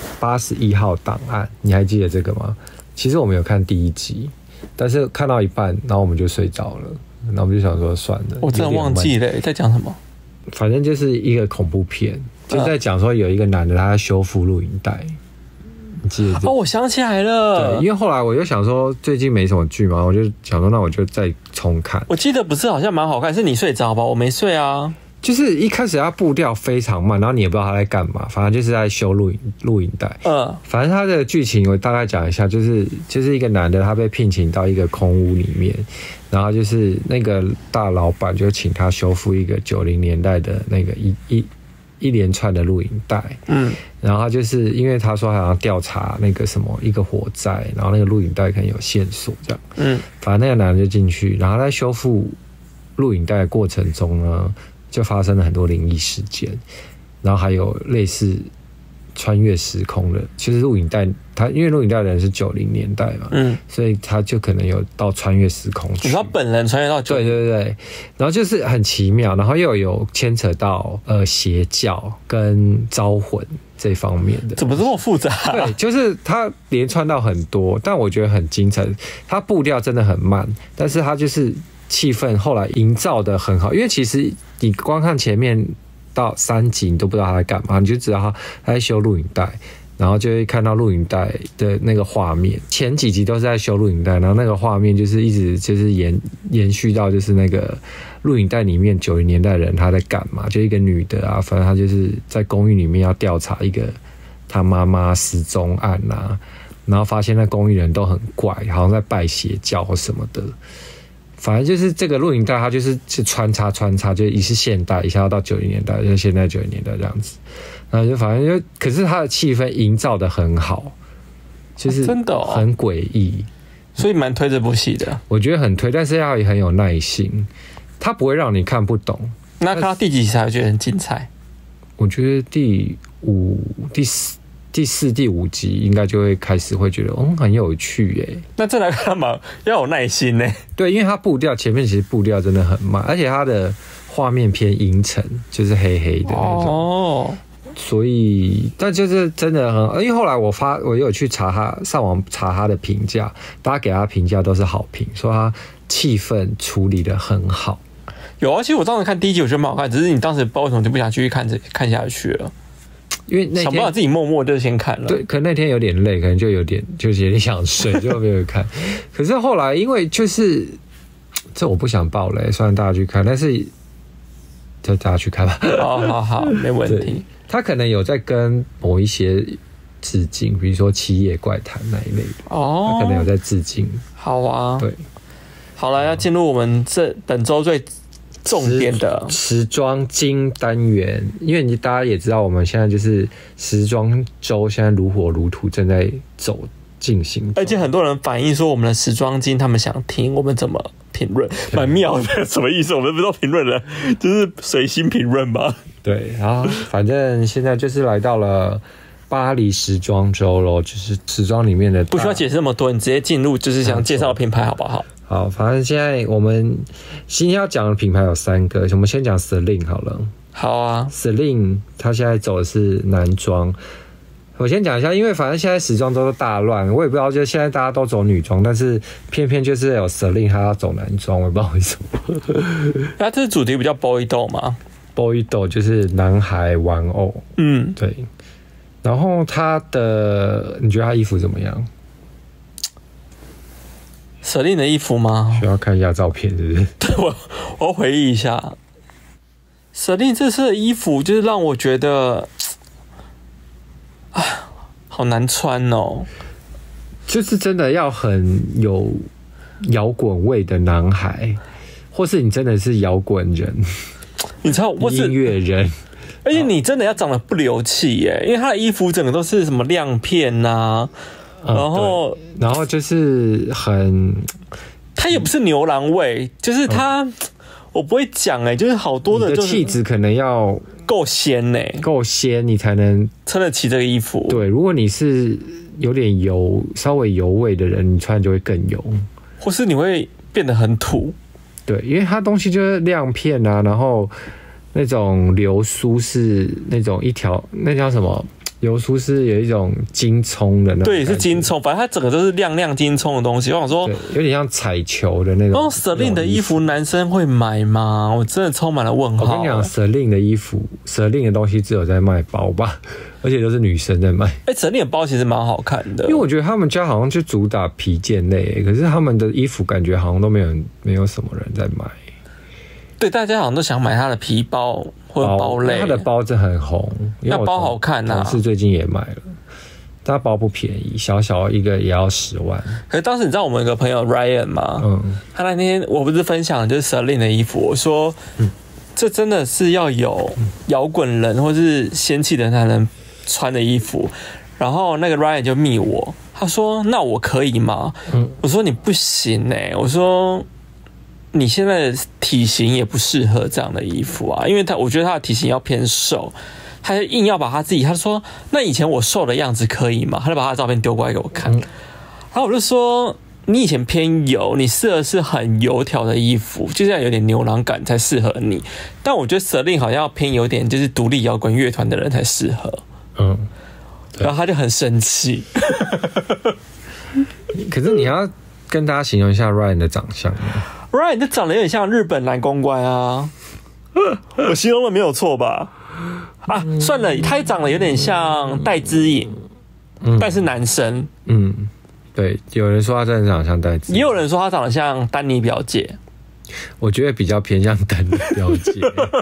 S3: 81号档案，你还记得这个吗？其实我们有看第1集，但是看到一半，然后我们就睡着了，然后我们就想说算了。
S1: 我真的忘记了在讲什么。
S3: 反正就是一个恐怖片，就在讲说有一个男的他在修复录影带，你记得这个？
S1: 我想起来了。
S3: 对，因为后来我就想说最近没什么剧嘛，我就想说那我就再重看。
S1: 我记得不是好像蛮好看，是你睡着吧？我没睡啊。
S3: 就是一开始他步调非常慢，然后你也不知道他在干嘛，反正就是在修录影带。反正他的剧情我大概讲一下，就是一个男的他被聘请到一个空屋里面，然后就是那个大老板就请他修复一个90年代的那个一连串的录影带。然后就是因为他说好像调查那个什么一个火灾，然后那个录影带可能有线索这样。反正那个男的就进去，然后在修复录影带的过程中呢，就发生了很多灵异事件，然后还有类似穿越时空的，其实录影带他因为录影带的人是90年代嘛，所以他就可能有到穿越时空去。
S1: 他本人穿越到
S3: 对，然后就是很奇妙，然后又有牵扯到邪教跟招魂这方面的。
S1: 怎么这么复杂？
S3: 对，就是他连串到很多，但我觉得很精彩。他步调真的很慢，但是他就是气氛后来营造的很好，因为其实你光看前面到3集你都不知道他在干嘛，你就知道他在修录影带，然后就会看到录影带的那个画面。前几集都是在修录影带，然后那个画面就是一直就是延续到就是那个录影带里面90年代的人他在干嘛，就一个女的啊，反正他就是在公寓里面要调查一个他妈妈失踪案啊，然后发现那公寓人都很怪，好像在拜邪教或什么的。反正就是这个录影带，它就是穿插，就一是现代，一下要到90年代，就现在90年代这样子。然后就反正就，可是它的气氛营造的很好，就是真的很诡异，
S1: 所以蛮推这部戏的。
S3: 我觉得很推，但是要也很有耐心，它不会让你看不懂。
S1: 那看到第几集才会觉得很精彩？
S3: 我觉得第4、第5集应该就会开始会觉得很有趣耶。
S1: 那这来干嘛？要有耐心呢。
S3: 对，因为它步调前面其实步调真的很慢，而且它的画面偏阴沉，就是黑黑的那种。所以但就是真的很，因为后来我有去上网查他的评价，大家给他评价都是好评，说他气氛处理得很好。
S1: 有啊，其实我当时看第1集我觉得蛮好看，只是你当时不知道为什么就不想继续看下去了。因为那天想办法自己默默就先看了。
S3: 对，可能那天有点累，可能就有点想睡，就没有看。可是后来因为就是这我不想爆雷，虽然大家去看，但是就大家去看吧。
S1: 好，没问题。
S3: 他可能有在跟某一些致敬，比如说《七夜怪谈》那一类的。他可能有在致敬。
S1: 好啊，
S3: 对，
S1: 好了，要进入我们本周最重点的
S3: 时装精单元，因为大家也知道，我们现在就是时装周，现在如火如荼正在进行，
S1: 而且很多人反映说，我们的时装精他们想听我们怎么评论，蛮妙的。什么意思？我们不都评论了，就是随心评论吧。
S3: 对，然后反正现在就是来到了巴黎时装周咯，就是时装里面的
S1: 不需要解释那么多，你直接进入就是想介绍的品牌好不好？
S3: 好，反正现在我们今天要讲的品牌有3个，我们先讲 Celine 好了。
S1: 好啊
S3: ，Celine 它现在走的是男装。我先讲一下，因为反正现在时装周都大乱，我也不知道，就现在大家都走女装，但是偏偏就是有 Celine 他要走男装，我也不知道为什么。
S1: 那这主题比较 boy doll 嘛
S3: ？boy doll 就是男孩玩偶，对。然后你觉得他衣服怎么样
S1: ？Celine 的衣服吗？
S3: 需要看一下照片，是不是？
S1: 对，我要回忆一下。Celine 这次的衣服就是让我觉得。好难穿哦，
S3: 就是真的要很有摇滚味的男孩，或是你真的是摇滚人，
S1: 你知道我是
S3: 音乐人，
S1: 而且你真的要长得不流气耶，因为他的衣服整个都是什么亮片啊，然后
S3: 就是
S1: 他也不是牛郎味，就是他。我不会讲就是好多的
S3: 气质可能要
S1: 够鲜
S3: 够鲜，你才能
S1: 撑得起这个衣服。
S3: 对，如果你是有点稍微油味的人，你穿就会更油，
S1: 或是你会变得很土。
S3: 对，因为它东西就是亮片啊，然后那种流苏是那种一条，那叫什么？流苏是有一种金葱的那种，
S1: 对，是金葱，反正它整个都是亮金葱的东西。我想说，
S3: 有点像彩球的那种。
S1: Celine 的衣服男生会买吗？我真的充满了问号。
S3: 我跟你讲，Celine 的衣服，Celine 的东西只有在卖包吧，而且都是女生在卖。
S1: Celine 的包其实蛮好看的，
S3: 因为我觉得他们家好像就主打皮件类，可是他们的衣服感觉好像都没有什么人在买。
S1: 对，大家好像都想买他的皮包或者包类，
S3: 他的包真的很红，
S1: 那包好看啊！
S3: 同事最近也买了，他包不便宜，小小一个也要10万。
S1: 可是当时你知道我们有个朋友 Ryan 吗？他那天我不是分享就是 Celine 的衣服，我说，这真的是要有摇滚人或是仙气的人才能穿的衣服。然后那个 Ryan 就密我，他说：“那我可以吗？”我说：“你不行我说。你现在的体型也不适合这样的衣服啊，因为我觉得他的体型要偏瘦，他硬要把他自己，他说那以前我瘦的样子可以吗？他就把他的照片丢过来给我看，然后我就说你以前偏油，你适合是很油条的衣服，就这样有点牛郎感才适合你。但我觉得 Celine 好像要偏有点就是独立摇滚乐团的人才适合，然后他就很生气。
S3: 可是你要跟大家形容一下 Ryan 的长相。
S1: Ryan 就长得有点像日本男公关啊，我形容的没有错吧？算了，他也长得有点像戴资颖，但是男生。
S3: 对，有人说他真的长得像戴资颖，
S1: 也有人说他长得像丹妮表姐。
S3: 我觉得比较偏向丹妮表姐。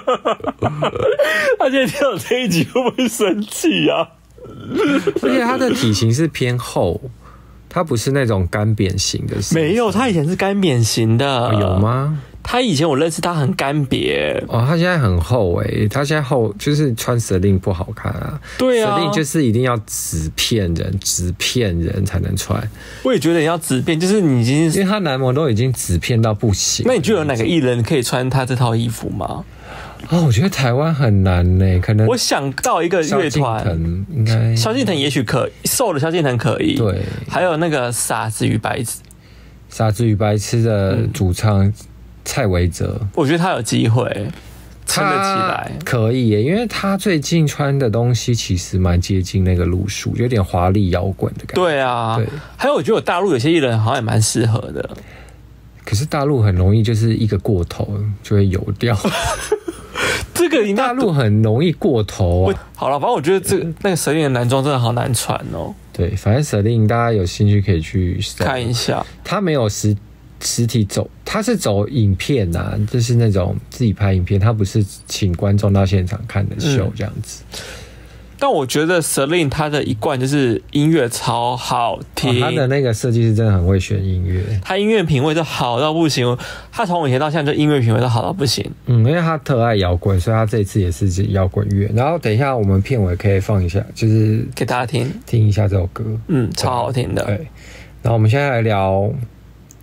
S1: 他现在听到这一集会不会生气啊？
S3: 而且他的体型是偏厚。他不是那种干扁型的，
S1: 没有，他以前是干扁型的，
S3: 有吗？
S1: 他以前我认识他很干瘪
S3: 他现在很厚他现在厚就是穿Celine不好看啊。
S1: 对啊
S3: ，Celine就是一定要直片人才能穿。
S1: 我也觉得你要直片，就是你已经，
S3: 因为他男模都已经直片到不行。
S1: 那你觉得有哪个艺人可以穿他这套衣服吗？
S3: 我觉得台湾很难可能
S1: 我想到一个乐团，
S3: 应该
S1: 萧敬腾也许可以，瘦的萧敬腾可以，
S3: 对，
S1: 还有那个傻子与白痴
S3: 的主唱蔡维泽，
S1: 我觉得他有机会撑得起来，
S3: 可以因为他最近穿的东西其实蛮接近那个路数，有点华丽摇滚的感觉。
S1: 对啊，对，还有我觉得大陆有些艺人好像也蛮适合的，
S3: 可是大陆很容易就是一个过头就会油掉。
S1: 这个
S3: 大陆很容易过头
S1: 好了，反正我觉得那个Celine的男装真的好难穿
S3: 对，反正Celine大家有兴趣可以去
S1: 看一下。
S3: 他没有实体走，他是走影片就是那种自己拍影片，他不是请观众到现场看的秀这样子。
S1: 但我觉得 Celine 他的一贯就是音乐超好听，
S3: 他的那个设计师真的很会选音乐，
S1: 他音乐品味都好到不行，他从以前到现在就音乐品味都好到不行。
S3: 因为他特爱摇滚，所以他这一次也是摇滚乐。然后等一下我们片尾可以放一下，就是
S1: 给大家
S3: 听一下这首歌，
S1: 超好听的。
S3: 对，然后我们现在来聊，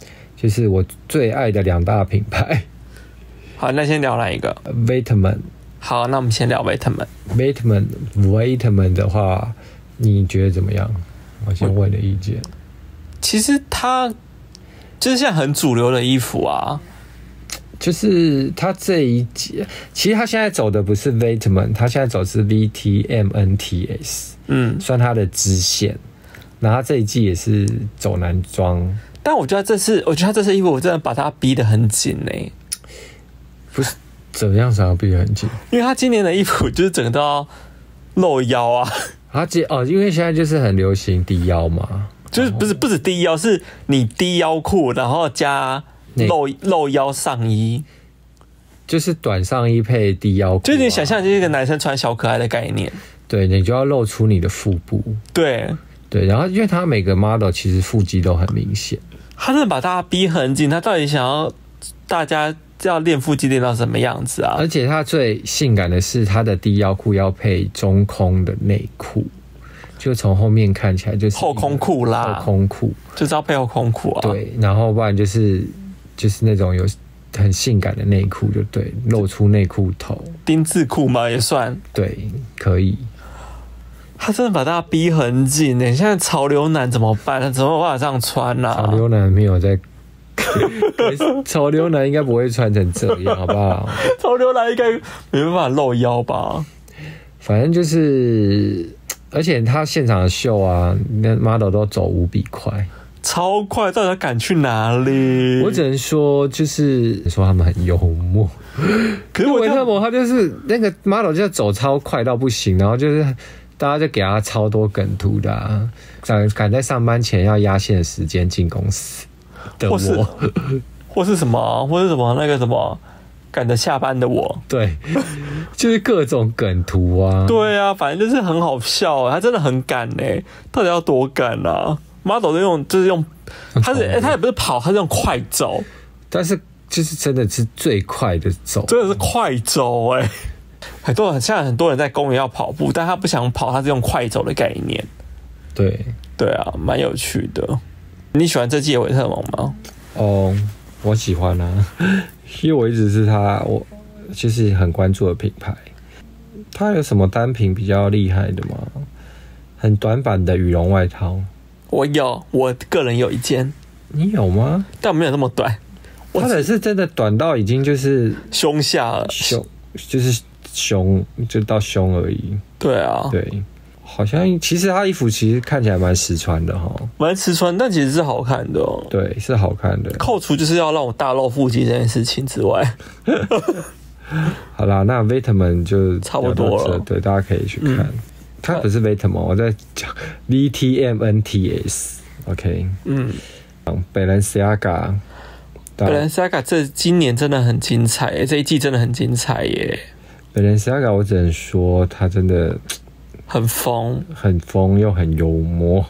S3: 就是我最爱的2大品牌。
S1: 好，那先聊哪一个？
S3: Vetements
S1: 好，那我们先聊维特曼。
S3: 维特曼的话，你觉得怎么样？我先问你的意见。
S1: 其实他就是现在很主流的衣服啊，
S3: 就是他这一季，其实他现在走的不是 Vetements， 他现在走的是 VTMNTS， 算他的支线。然后他这一季也是走男装，
S1: 但我觉得他这次衣服我真的把他逼得很紧欸。
S3: 不是怎么样才要逼得很紧？
S1: 因为他今年的衣服就是整个都要露腰啊。
S3: 因为现在就是很流行低腰嘛，
S1: 就是不止低腰，是你低腰裤，然后加露腰上衣，
S3: 就是短上衣配低腰裤，
S1: 就是你想象就是一个男生穿小可爱的概念。
S3: 对，你就要露出你的腹部。
S1: 对，
S3: 然后因为他每个 model 其实腹肌都很明显，
S1: 他真的把大家逼很紧，他到底想要大家要练腹肌练到什么样子啊？
S3: 而且他最性感的是他的低腰裤要配中空的内裤，就从后面看起来就是
S1: 后空裤啦，
S3: 后空裤
S1: 就是要配后空裤啊。
S3: 对，然后不然就是那种有很性感的内裤，就对，露出内裤头，
S1: 丁字裤嘛也算，
S3: 对，可以。
S1: 他真的把大家逼很紧欸，现在潮流男怎么办？他怎么办法这样穿啊？
S3: 潮流男没有在，潮流男应该不会穿成这样，好不好？
S1: 潮流男应该没办法露腰吧？
S3: 反正就是，而且他现场的秀啊，那 model 都走无比快，
S1: 超快，到底要赶去哪里？
S3: 我只能说，就是说他们很幽默。可是维特蒙他就是那个 model 就走超快到不行，然后就是大家就给他超多梗图的啊，赶在上班前要压线的时间进公司的我，
S1: 或是什么那个什么赶着下班的我，
S3: 对，就是各种梗图啊。
S1: 对啊，反正就是很好笑啊，他真的很赶欸，到底要多赶啊 ？model 就是用，他也不是跑，他是用快走，
S3: 但是就是真的是最快的走，
S1: 真的是快走欸。现在很多人在公园要跑步，但他不想跑，他是用快走的概念。对啊，蛮有趣的。你喜欢这季的维特蒙吗？
S3: 哦，我喜欢啊，因为我一直是我就是很关注的品牌。它有什么单品比较厉害的吗？很短版的羽绒外套，
S1: 我个人有一件。
S3: 你有吗？
S1: 但没有那么短，
S3: 它的是真的短到已经就是
S1: 胸下
S3: 就是胸就到胸而已。
S1: 对啊，
S3: 对，好像其实他衣服其实看起来蛮实穿的哈，
S1: 蛮实穿，但其实是好看的哦。
S3: 对，是好看的。
S1: 扣除就是要让我大露腹肌这件事情之外，
S3: 好啦，那 Vetements 就
S1: 差不多了。
S3: 对，大家可以去看。它不是 Vetements，我在讲 VTMNTS。OK， Balenciaga。
S1: Balenciaga 今年真的很精彩耶，这一季真的很精彩耶。
S3: Balenciaga 我只能说他真的
S1: 很疯
S3: 又很幽默。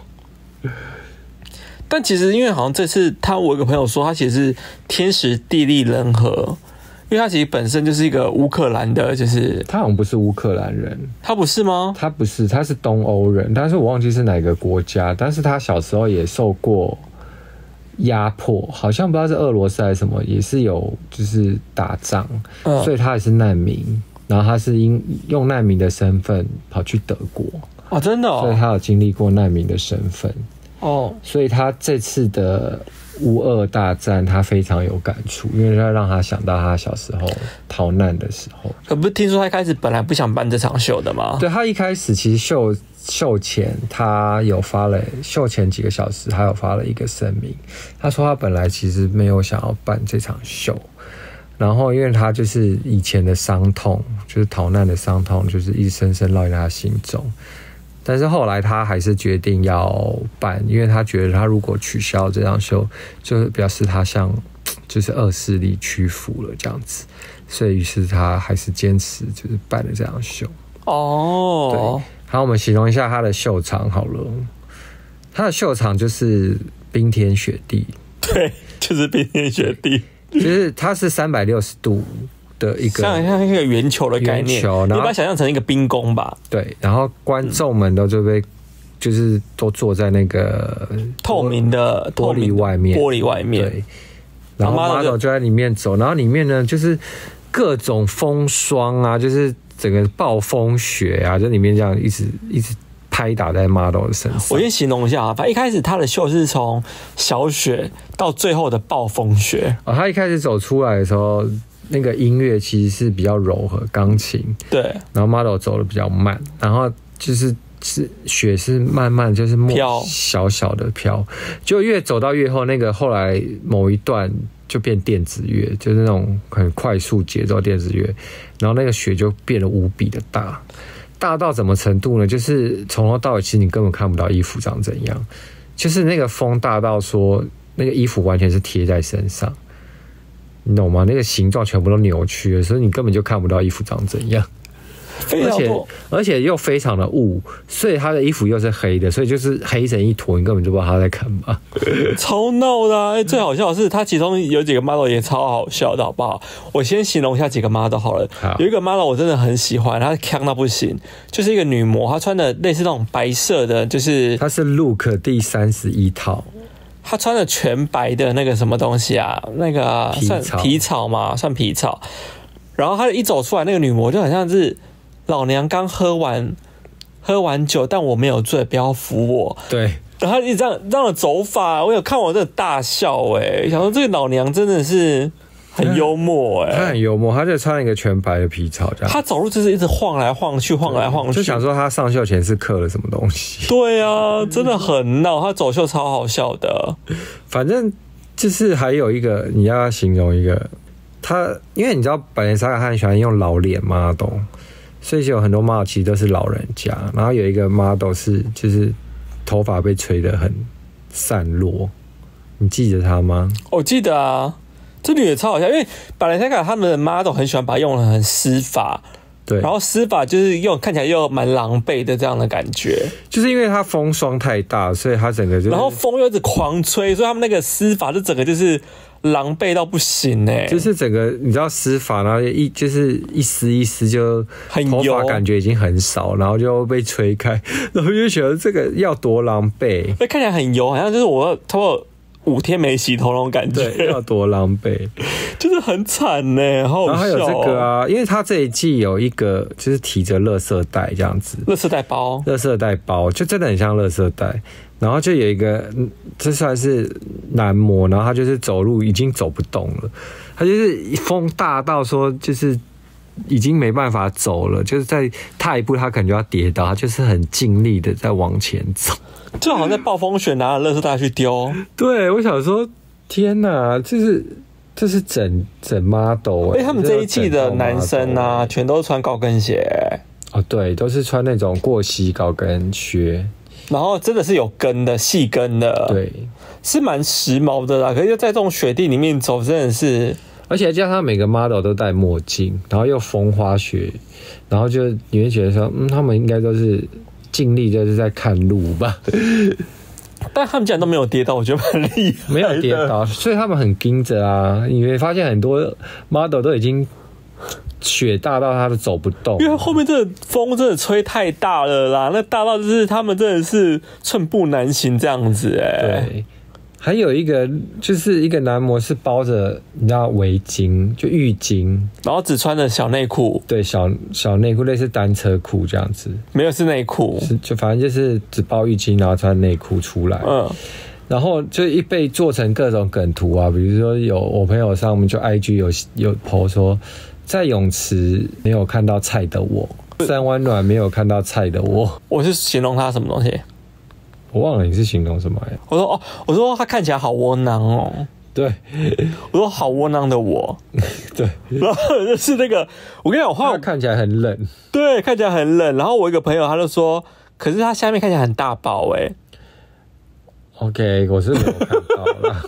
S1: 但其实因为好像这次我有个朋友说他其实是天时地利人和，因为他其实本身就是一个乌克兰的，就是
S3: 他好像不是乌克兰人。
S1: 他不是吗？
S3: 他不是，他是东欧人，但是我忘记是哪个国家。但是他小时候也受过压迫，好像不知道是俄罗斯还是什么，也是有就是打仗，所以他也是难民。然后他是用难民的身份跑去德国
S1: 哦，真的哦，
S3: 所以他有经历过难民的身份
S1: 哦，
S3: 所以他这次的乌俄大战他非常有感触，因为他让他想到他小时候逃难的时候。
S1: 可不是听说他一开始本来不想办这场秀的吗？
S3: 对，他一开始其实秀前他有发了，秀前几个小时他有发了一个声明，他说他本来其实没有想要办这场秀。然后，因为他就是以前的伤痛，就是逃难的伤痛，就是一直深深烙在他心中。但是后来他还是决定要办，因为他觉得他如果取消这场秀，就表示他向就是恶势力屈服了这样子。所以于是他还是坚持就是办了这场秀。
S1: 哦，
S3: 对。好，我们形容一下他的秀场好了。他的秀场就是冰天雪地，
S1: 对，就是冰天雪地。
S3: 就是它是360度的一个
S1: 像一个圆球的概念，你把它想象成一个冰宫吧。
S3: 对，然后观众们都就是都坐在那个
S1: 透明的
S3: 玻璃外面，
S1: 对，
S3: 然后 model 就在里面走，然后里面呢就是各种风霜啊，就是整个暴风雪啊，就里面这样一直拍打在 model 的身上。
S1: 我先形容一下啊，反正一开始他的秀是从小雪到最后的暴风雪。
S3: 他一开始走出来的时候，那个音乐其实是比较柔和，钢琴。
S1: 对。
S3: 然后 model 走的比较慢，然后是雪是慢慢就是
S1: 飘，
S3: 小小的飘，就越走到越后，那个后来某一段就变电子乐，就是那种很快速节奏电子乐，然后那个雪就变得无比的大。大到什么程度呢？就是从头到尾，其实你根本看不到衣服长怎样，就是那个风大到说，那个衣服完全是贴在身上，你懂吗？那个形状全部都扭曲了，所以你根本就看不到衣服长怎样。而且又非常的雾，所以他的衣服又是黑的，所以就是黑成一坨，你根本就不知道他在干嘛，
S1: 超闹的啊！最好笑的是，他其中有几个 model 也超好笑的，好不好？我先形容一下几个 model 好了。有一个 model 我真的很喜欢，她强到不行，就是一个女模，她穿的类似那种白色的，就是
S3: 她是 Look 第31套，
S1: 她穿的全白的那个什么东西啊？那个算皮草嘛，算皮草。然后她一走出来，那个女模就很像是老娘刚喝完酒，但我没有醉，不要扶我。
S3: 对，
S1: 然后一直这样的走法，我有看我真的大笑想说这个老娘真的是很幽默
S3: 她很幽默，她就穿了一个全白的皮草这样，
S1: 她走路就是一直晃来晃去，晃来晃去，
S3: 就想说她上秀前是嗑了什么东西。
S1: 对啊，真的很闹，她走秀超好笑的。
S3: 反正就是还有一个你要形容一个她，因为你知道百莲莎卡她很喜欢用老脸model。所以有很多 model 其实都是老人家，然后有一个 model 是就是头发被吹得很散落，你记得他吗？
S1: 我记得啊，这女的超好笑，因为百莲莎卡他们的 model 很喜欢把它用得很湿发，对，然后湿发就是看起来又蛮狼狈的这样的感觉，
S3: 就是因为它风霜太大，所以它整个就是，
S1: 然后风又一直狂吹，所以他们那个湿发就整个就是狼狈到不行
S3: 就是整个你知道湿发，然后就是一丝一丝就
S1: 很油，
S3: 头发感觉已经很少，然后就被吹开，然后就觉得这个要多狼狈，
S1: 看起来很油，好像就是我差不多5天没洗头那种感觉，
S3: 对，要多狼狈，
S1: 就是很惨好好笑。
S3: 然后还有这个啊，因为他这一季有一个就是提着垃圾袋这样子，
S1: 垃圾袋包就真的很像垃圾袋。然后就有一个，这算是男模，然后他就是走路已经走不动了，他就是风大到说就是已经没办法走了，就是再踏一步他可能就要跌倒，他就是很尽力的在往前走， 就好像在暴风雪拿了垃圾袋去丢。
S3: 对，我想说，天哪，这是整 model
S1: 他们这一季的男生啊，全都穿高跟鞋
S3: 哦，对，都是穿那种过膝高跟靴。
S1: 然后真的是有跟的，细跟的，对，是蛮时髦的啦。可是在这种雪地里面走，真的是，
S3: 而且加上每个 model 都戴墨镜，然后又风花雪，然后就你会觉得说，他们应该都是尽力就是在看路吧。
S1: 但他们竟然都没有跌倒，我觉得蛮厉害的，
S3: 没有跌倒，所以他们很盯着啊。你会发现很多 model 都已经雪大到他都走不动，
S1: 因为后面这个风真的吹太大了啦，那大到就是他们真的是寸步难行这样子
S3: 对，还有一个就是一个男模是包着你知道围巾，就浴巾，
S1: 然后只穿着小内裤，
S3: 对，小内裤类似单车裤这样子，
S1: 没有是内裤，
S3: 就反正就是只包浴巾，然后穿内裤出来，然后就被做成各种梗图啊，比如说有我朋友上面就 IG 有 po 说。在泳池没有看到菜的我，三温暖没有看到菜的我。
S1: 我是形容他什么东西？
S3: 我忘了你是形容什么呀？
S1: 我说他看起来好窝囊哦。
S3: 对，
S1: 我说好窝囊的我。
S3: 对，
S1: 然后就是那个，我跟你讲，
S3: 他看起来很冷。
S1: 对，看起来很冷。然后我一个朋友他就说，可是他下面看起来很大包
S3: OK， 我是没有看到啦。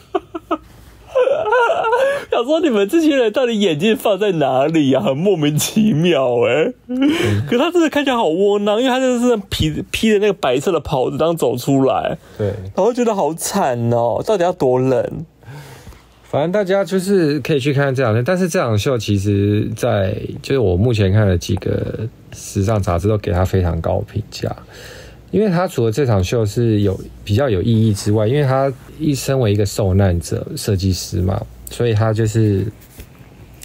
S1: 想说你们这些人到底眼睛放在哪里啊？很莫名其妙可他真的看起来好窝囊，因为他真的是披着那个白色的袍子当走出来，
S3: 对，
S1: 然后觉得好惨哦，到底要多冷？
S3: 反正大家就是可以去看这场秀，但是这场秀其实就是我目前看的几个时尚杂志都给他非常高评价。因为他除了这场秀是比较有意义之外，因为他身为一个受难者设计师嘛，所以他就是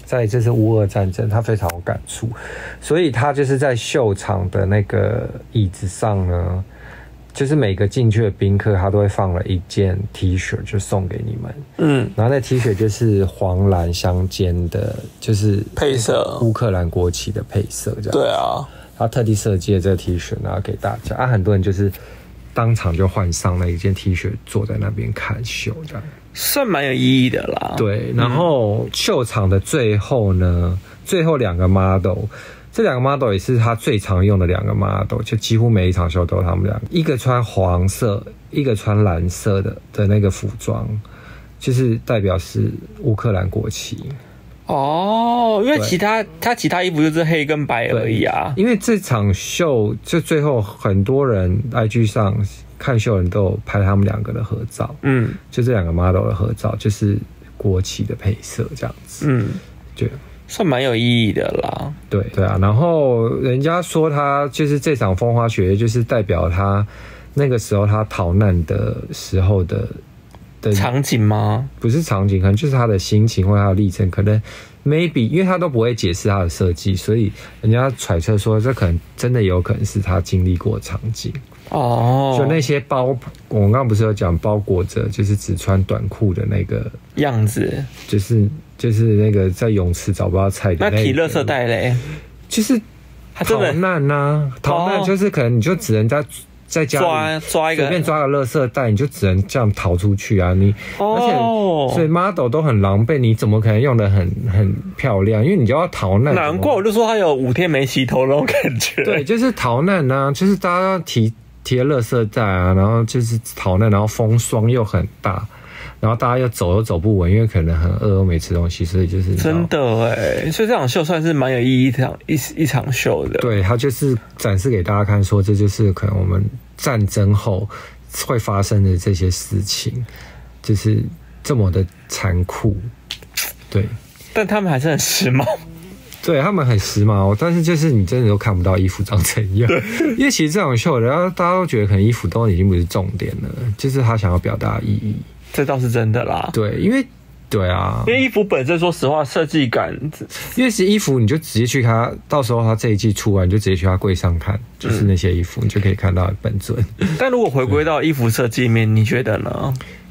S3: 在这次乌俄战争，他非常有感触，所以他就是在秀场的那个椅子上呢，就是每个进去的宾客，他都会放了一件 T 恤，就送给你们。然后那 T 恤就是黄蓝相间的，就是
S1: 配色，
S3: 乌克兰国旗的配色，这样。
S1: 对啊，
S3: 他特地设计了这个 T 恤，然后给大家。很多人就是当场就换上了一件 T 恤，坐在那边看秀，这样。
S1: 算蛮有意义的啦。
S3: 对，然后秀场的最后呢，最后2个 model， 这2个 model 也是他最常用的2个 model， 就几乎每一场秀都有他们2个，一个穿黄色，一个穿蓝色的那个服装，就是代表是乌克兰国旗。
S1: 哦，因为其他衣服就是黑跟白而已啊。
S3: 因为这场秀就最后很多人 IG 上看秀的人都有拍他们2个的合照，就这2个 model 的合照，就是国旗的配色这样子，就
S1: 算蛮有意义的啦。
S3: 对啊，然后人家说他就是这场风花雪月，就是代表他那个时候他逃难的时候的
S1: 场景吗？
S3: 不是场景，可能就是他的心情或他的历程，可能 maybe 因为他都不会解释他的设计，所以人家揣测说这可能真的有可能是他经历过的场景。就那些我刚刚不是有讲包裹着就是只穿短裤的那个
S1: 样子，
S3: 就是那个在泳池找不到菜的
S1: 那提垃圾袋嘞，
S3: 就是逃难啊，逃难就是可能你就只能在家里
S1: 抓一个，
S3: 随便抓个垃圾袋，你就只能这样逃出去啊！而且所以 model 都很狼狈，你怎么可能用得很漂亮？因为你就要逃难。
S1: 难怪我就说他有5天没洗头那种感觉。
S3: 对，就是逃难啊，就是大家提垃圾袋啊，然后就是逃难，然后风霜又很大。然后大家又走不稳，因为可能很饿，又没吃东西，所以就是
S1: 真的哎，所以这场秀算是蛮有意义一场秀的。
S3: 对，它就是展示给大家看，说这就是可能我们战争后会发生的这些事情，就是这么的残酷。对，
S1: 但他们还是很时髦。
S3: 对，他们很时髦，但是就是你真的都看不到衣服长怎样。因为其实这场秀，然后大家都觉得可能衣服都已经不是重点了，就是他想要表达的意义。
S1: 这倒是真的啦。
S3: 对，因为
S1: 衣服本身说实话设计感，
S3: 因为是衣服你就直接去看，到时候他这一季出完你就直接去他柜上看，就是那些衣服你就可以看到本尊。
S1: 但如果回归到衣服设计面，你觉得呢？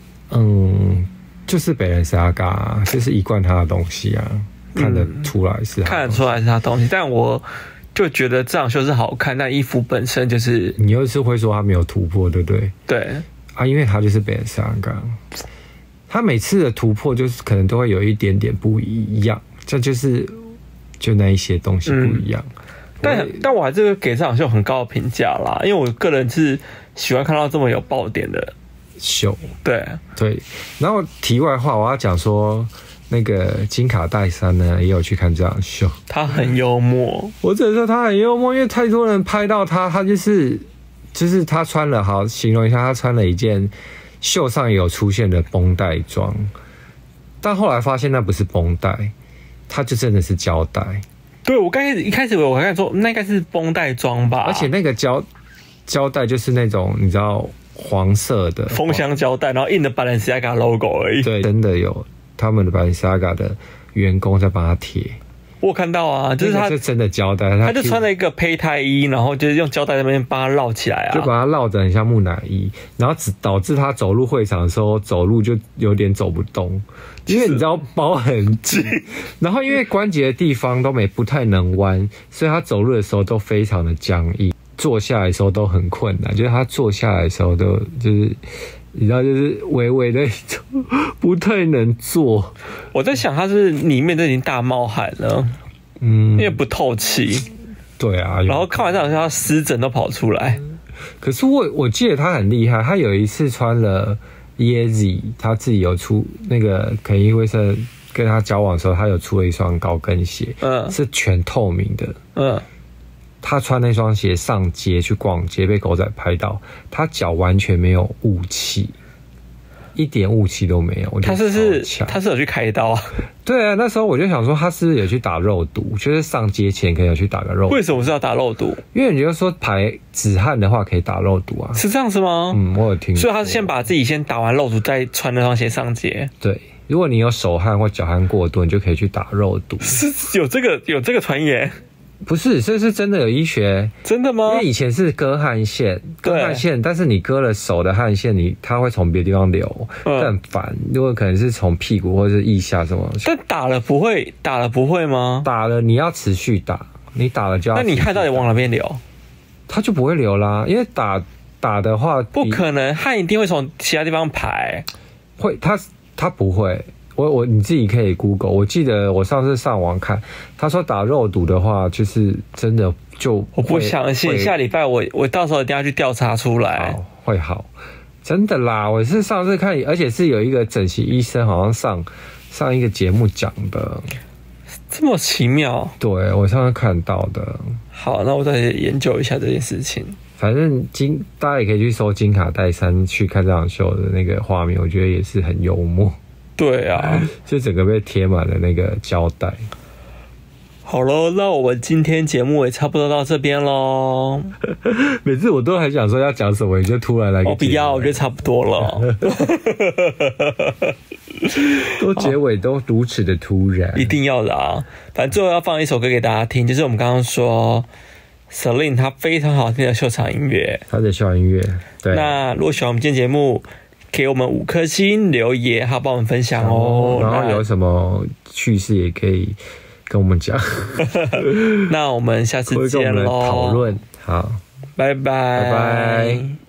S3: 就是北人Saga，就是一贯他的东西啊，看得出来是
S1: 看得出来是他的东西，但我就觉得这场秀是好看，但衣服本身就是
S3: 你又是会说他没有突破，对不对？ 对啊，因为他就是北人Saga。他每次的突破就是可能都会有一点点不一样，这就那一些东西不一样。
S1: 但我还是给这场秀很高的评价啦，因为我个人是喜欢看到这么有爆点的
S3: 秀。
S1: 对，
S3: 然后题外话，我要讲说，那个金卡戴珊呢也有去看这场秀，
S1: 他很幽默。
S3: 我只能说他很幽默，因为太多人拍到他就是他穿了，好形容一下，他穿了一件。秀上有出现的绷带装，但后来发现那不是绷带，它就真的是胶带。
S1: 对，我一开始我还说那应该是绷带装吧，
S3: 而且那个胶带就是那种你知道黄色的
S1: 封箱胶带，然后印的 Balenciaga logo 而已。
S3: 对，真的有他们的 Balenciaga 的员工在帮他贴。
S1: 我有看到啊，就是他
S3: 是真的胶带，
S1: 他就穿了一个胚胎衣，然后就是用胶带在那边帮他绕起来啊，
S3: 就把它绕得很像木乃伊，然后导致他走入会场的时候走路就有点走不动，因为你知道包很紧，然后因为关节的地方都不太能弯，所以他走路的时候都非常的僵硬，坐下来的时候都很困难，就是他坐下来的时候都就是你知道，就是微微的不太能坐。
S1: 我在想，他是里面都已经大冒汗了，因为不透气。
S3: 对啊，
S1: 然后看完这场秀，他湿疹都跑出来。
S3: 可是我记得他很厉害，他有一次穿了 Yeezy， 他自己有出那个肯伊威瑟跟他交往的时候，他有出了一双高跟鞋，是全透明的，他穿那双鞋上街去逛街，被狗仔拍到，他脚完全没有雾气，一点雾气都没有。他是
S1: 有去开刀啊？
S3: 对啊，那时候我就想说，他是不是有去打肉毒？就是上街前可以有去打个肉毒。
S1: 为什么是要打肉毒？
S3: 因为你就说排止汗的话可以打肉毒啊，
S1: 是这样子吗？
S3: 我有听说。
S1: 所以他是先把自己先打完肉毒，再穿那双鞋上街。
S3: 对， 如果你有手汗或脚汗过多，你就可以去打肉毒。
S1: 是有这个传言？
S3: 不是，这是真的有医学。
S1: 真的吗？
S3: 因为以前是割汗腺，但是你割了手的汗腺，它会从别的地方流，很烦。如果可能是从屁股或者是腋下什么，
S1: 但打了不会吗？
S3: 打了你要持续打，你打了就要。
S1: 那你汗到底往哪边流？
S3: 它就不会流啦，因为打的话，
S1: 不可能，汗一定会从其他地方排。
S3: 会，它不会。你自己可以 Google， 我记得我上次上网看，他说打肉毒的话，就是真的就
S1: 我不相信，下礼拜我到时候一定要去调查出来，
S3: 会好，真的啦！我是上次看，而且是有一个整形医生好像上一个节目讲的，
S1: 这么奇妙。
S3: 对，我上次看到的。
S1: 好，那我再研究一下这件事情。
S3: 反正大家也可以去搜金卡戴珊去看这场秀的那个画面，我觉得也是很幽默。
S1: 对啊，
S3: 就整个被贴满了那个胶带。
S1: 好咯，那我们今天节目也差不多到这边咯。
S3: 每次我都还想说要讲什么，你就突然来个结尾。
S1: 不要，我觉得差不多了。
S3: 都结尾都如此的突然，
S1: 一定要的啊！反正最后要放一首歌给大家听，就是我们刚刚说 Celine 她非常好听的秀场音乐。
S3: 她的秀场音乐，对。
S1: 那如果喜欢我们今天节目，给我们5颗星留言，还有帮我们分享哦。
S3: 然后有什么趣事也可以跟我们讲。
S1: 那我们下次见喽，
S3: 讨论好，
S1: 拜拜，
S3: 拜拜。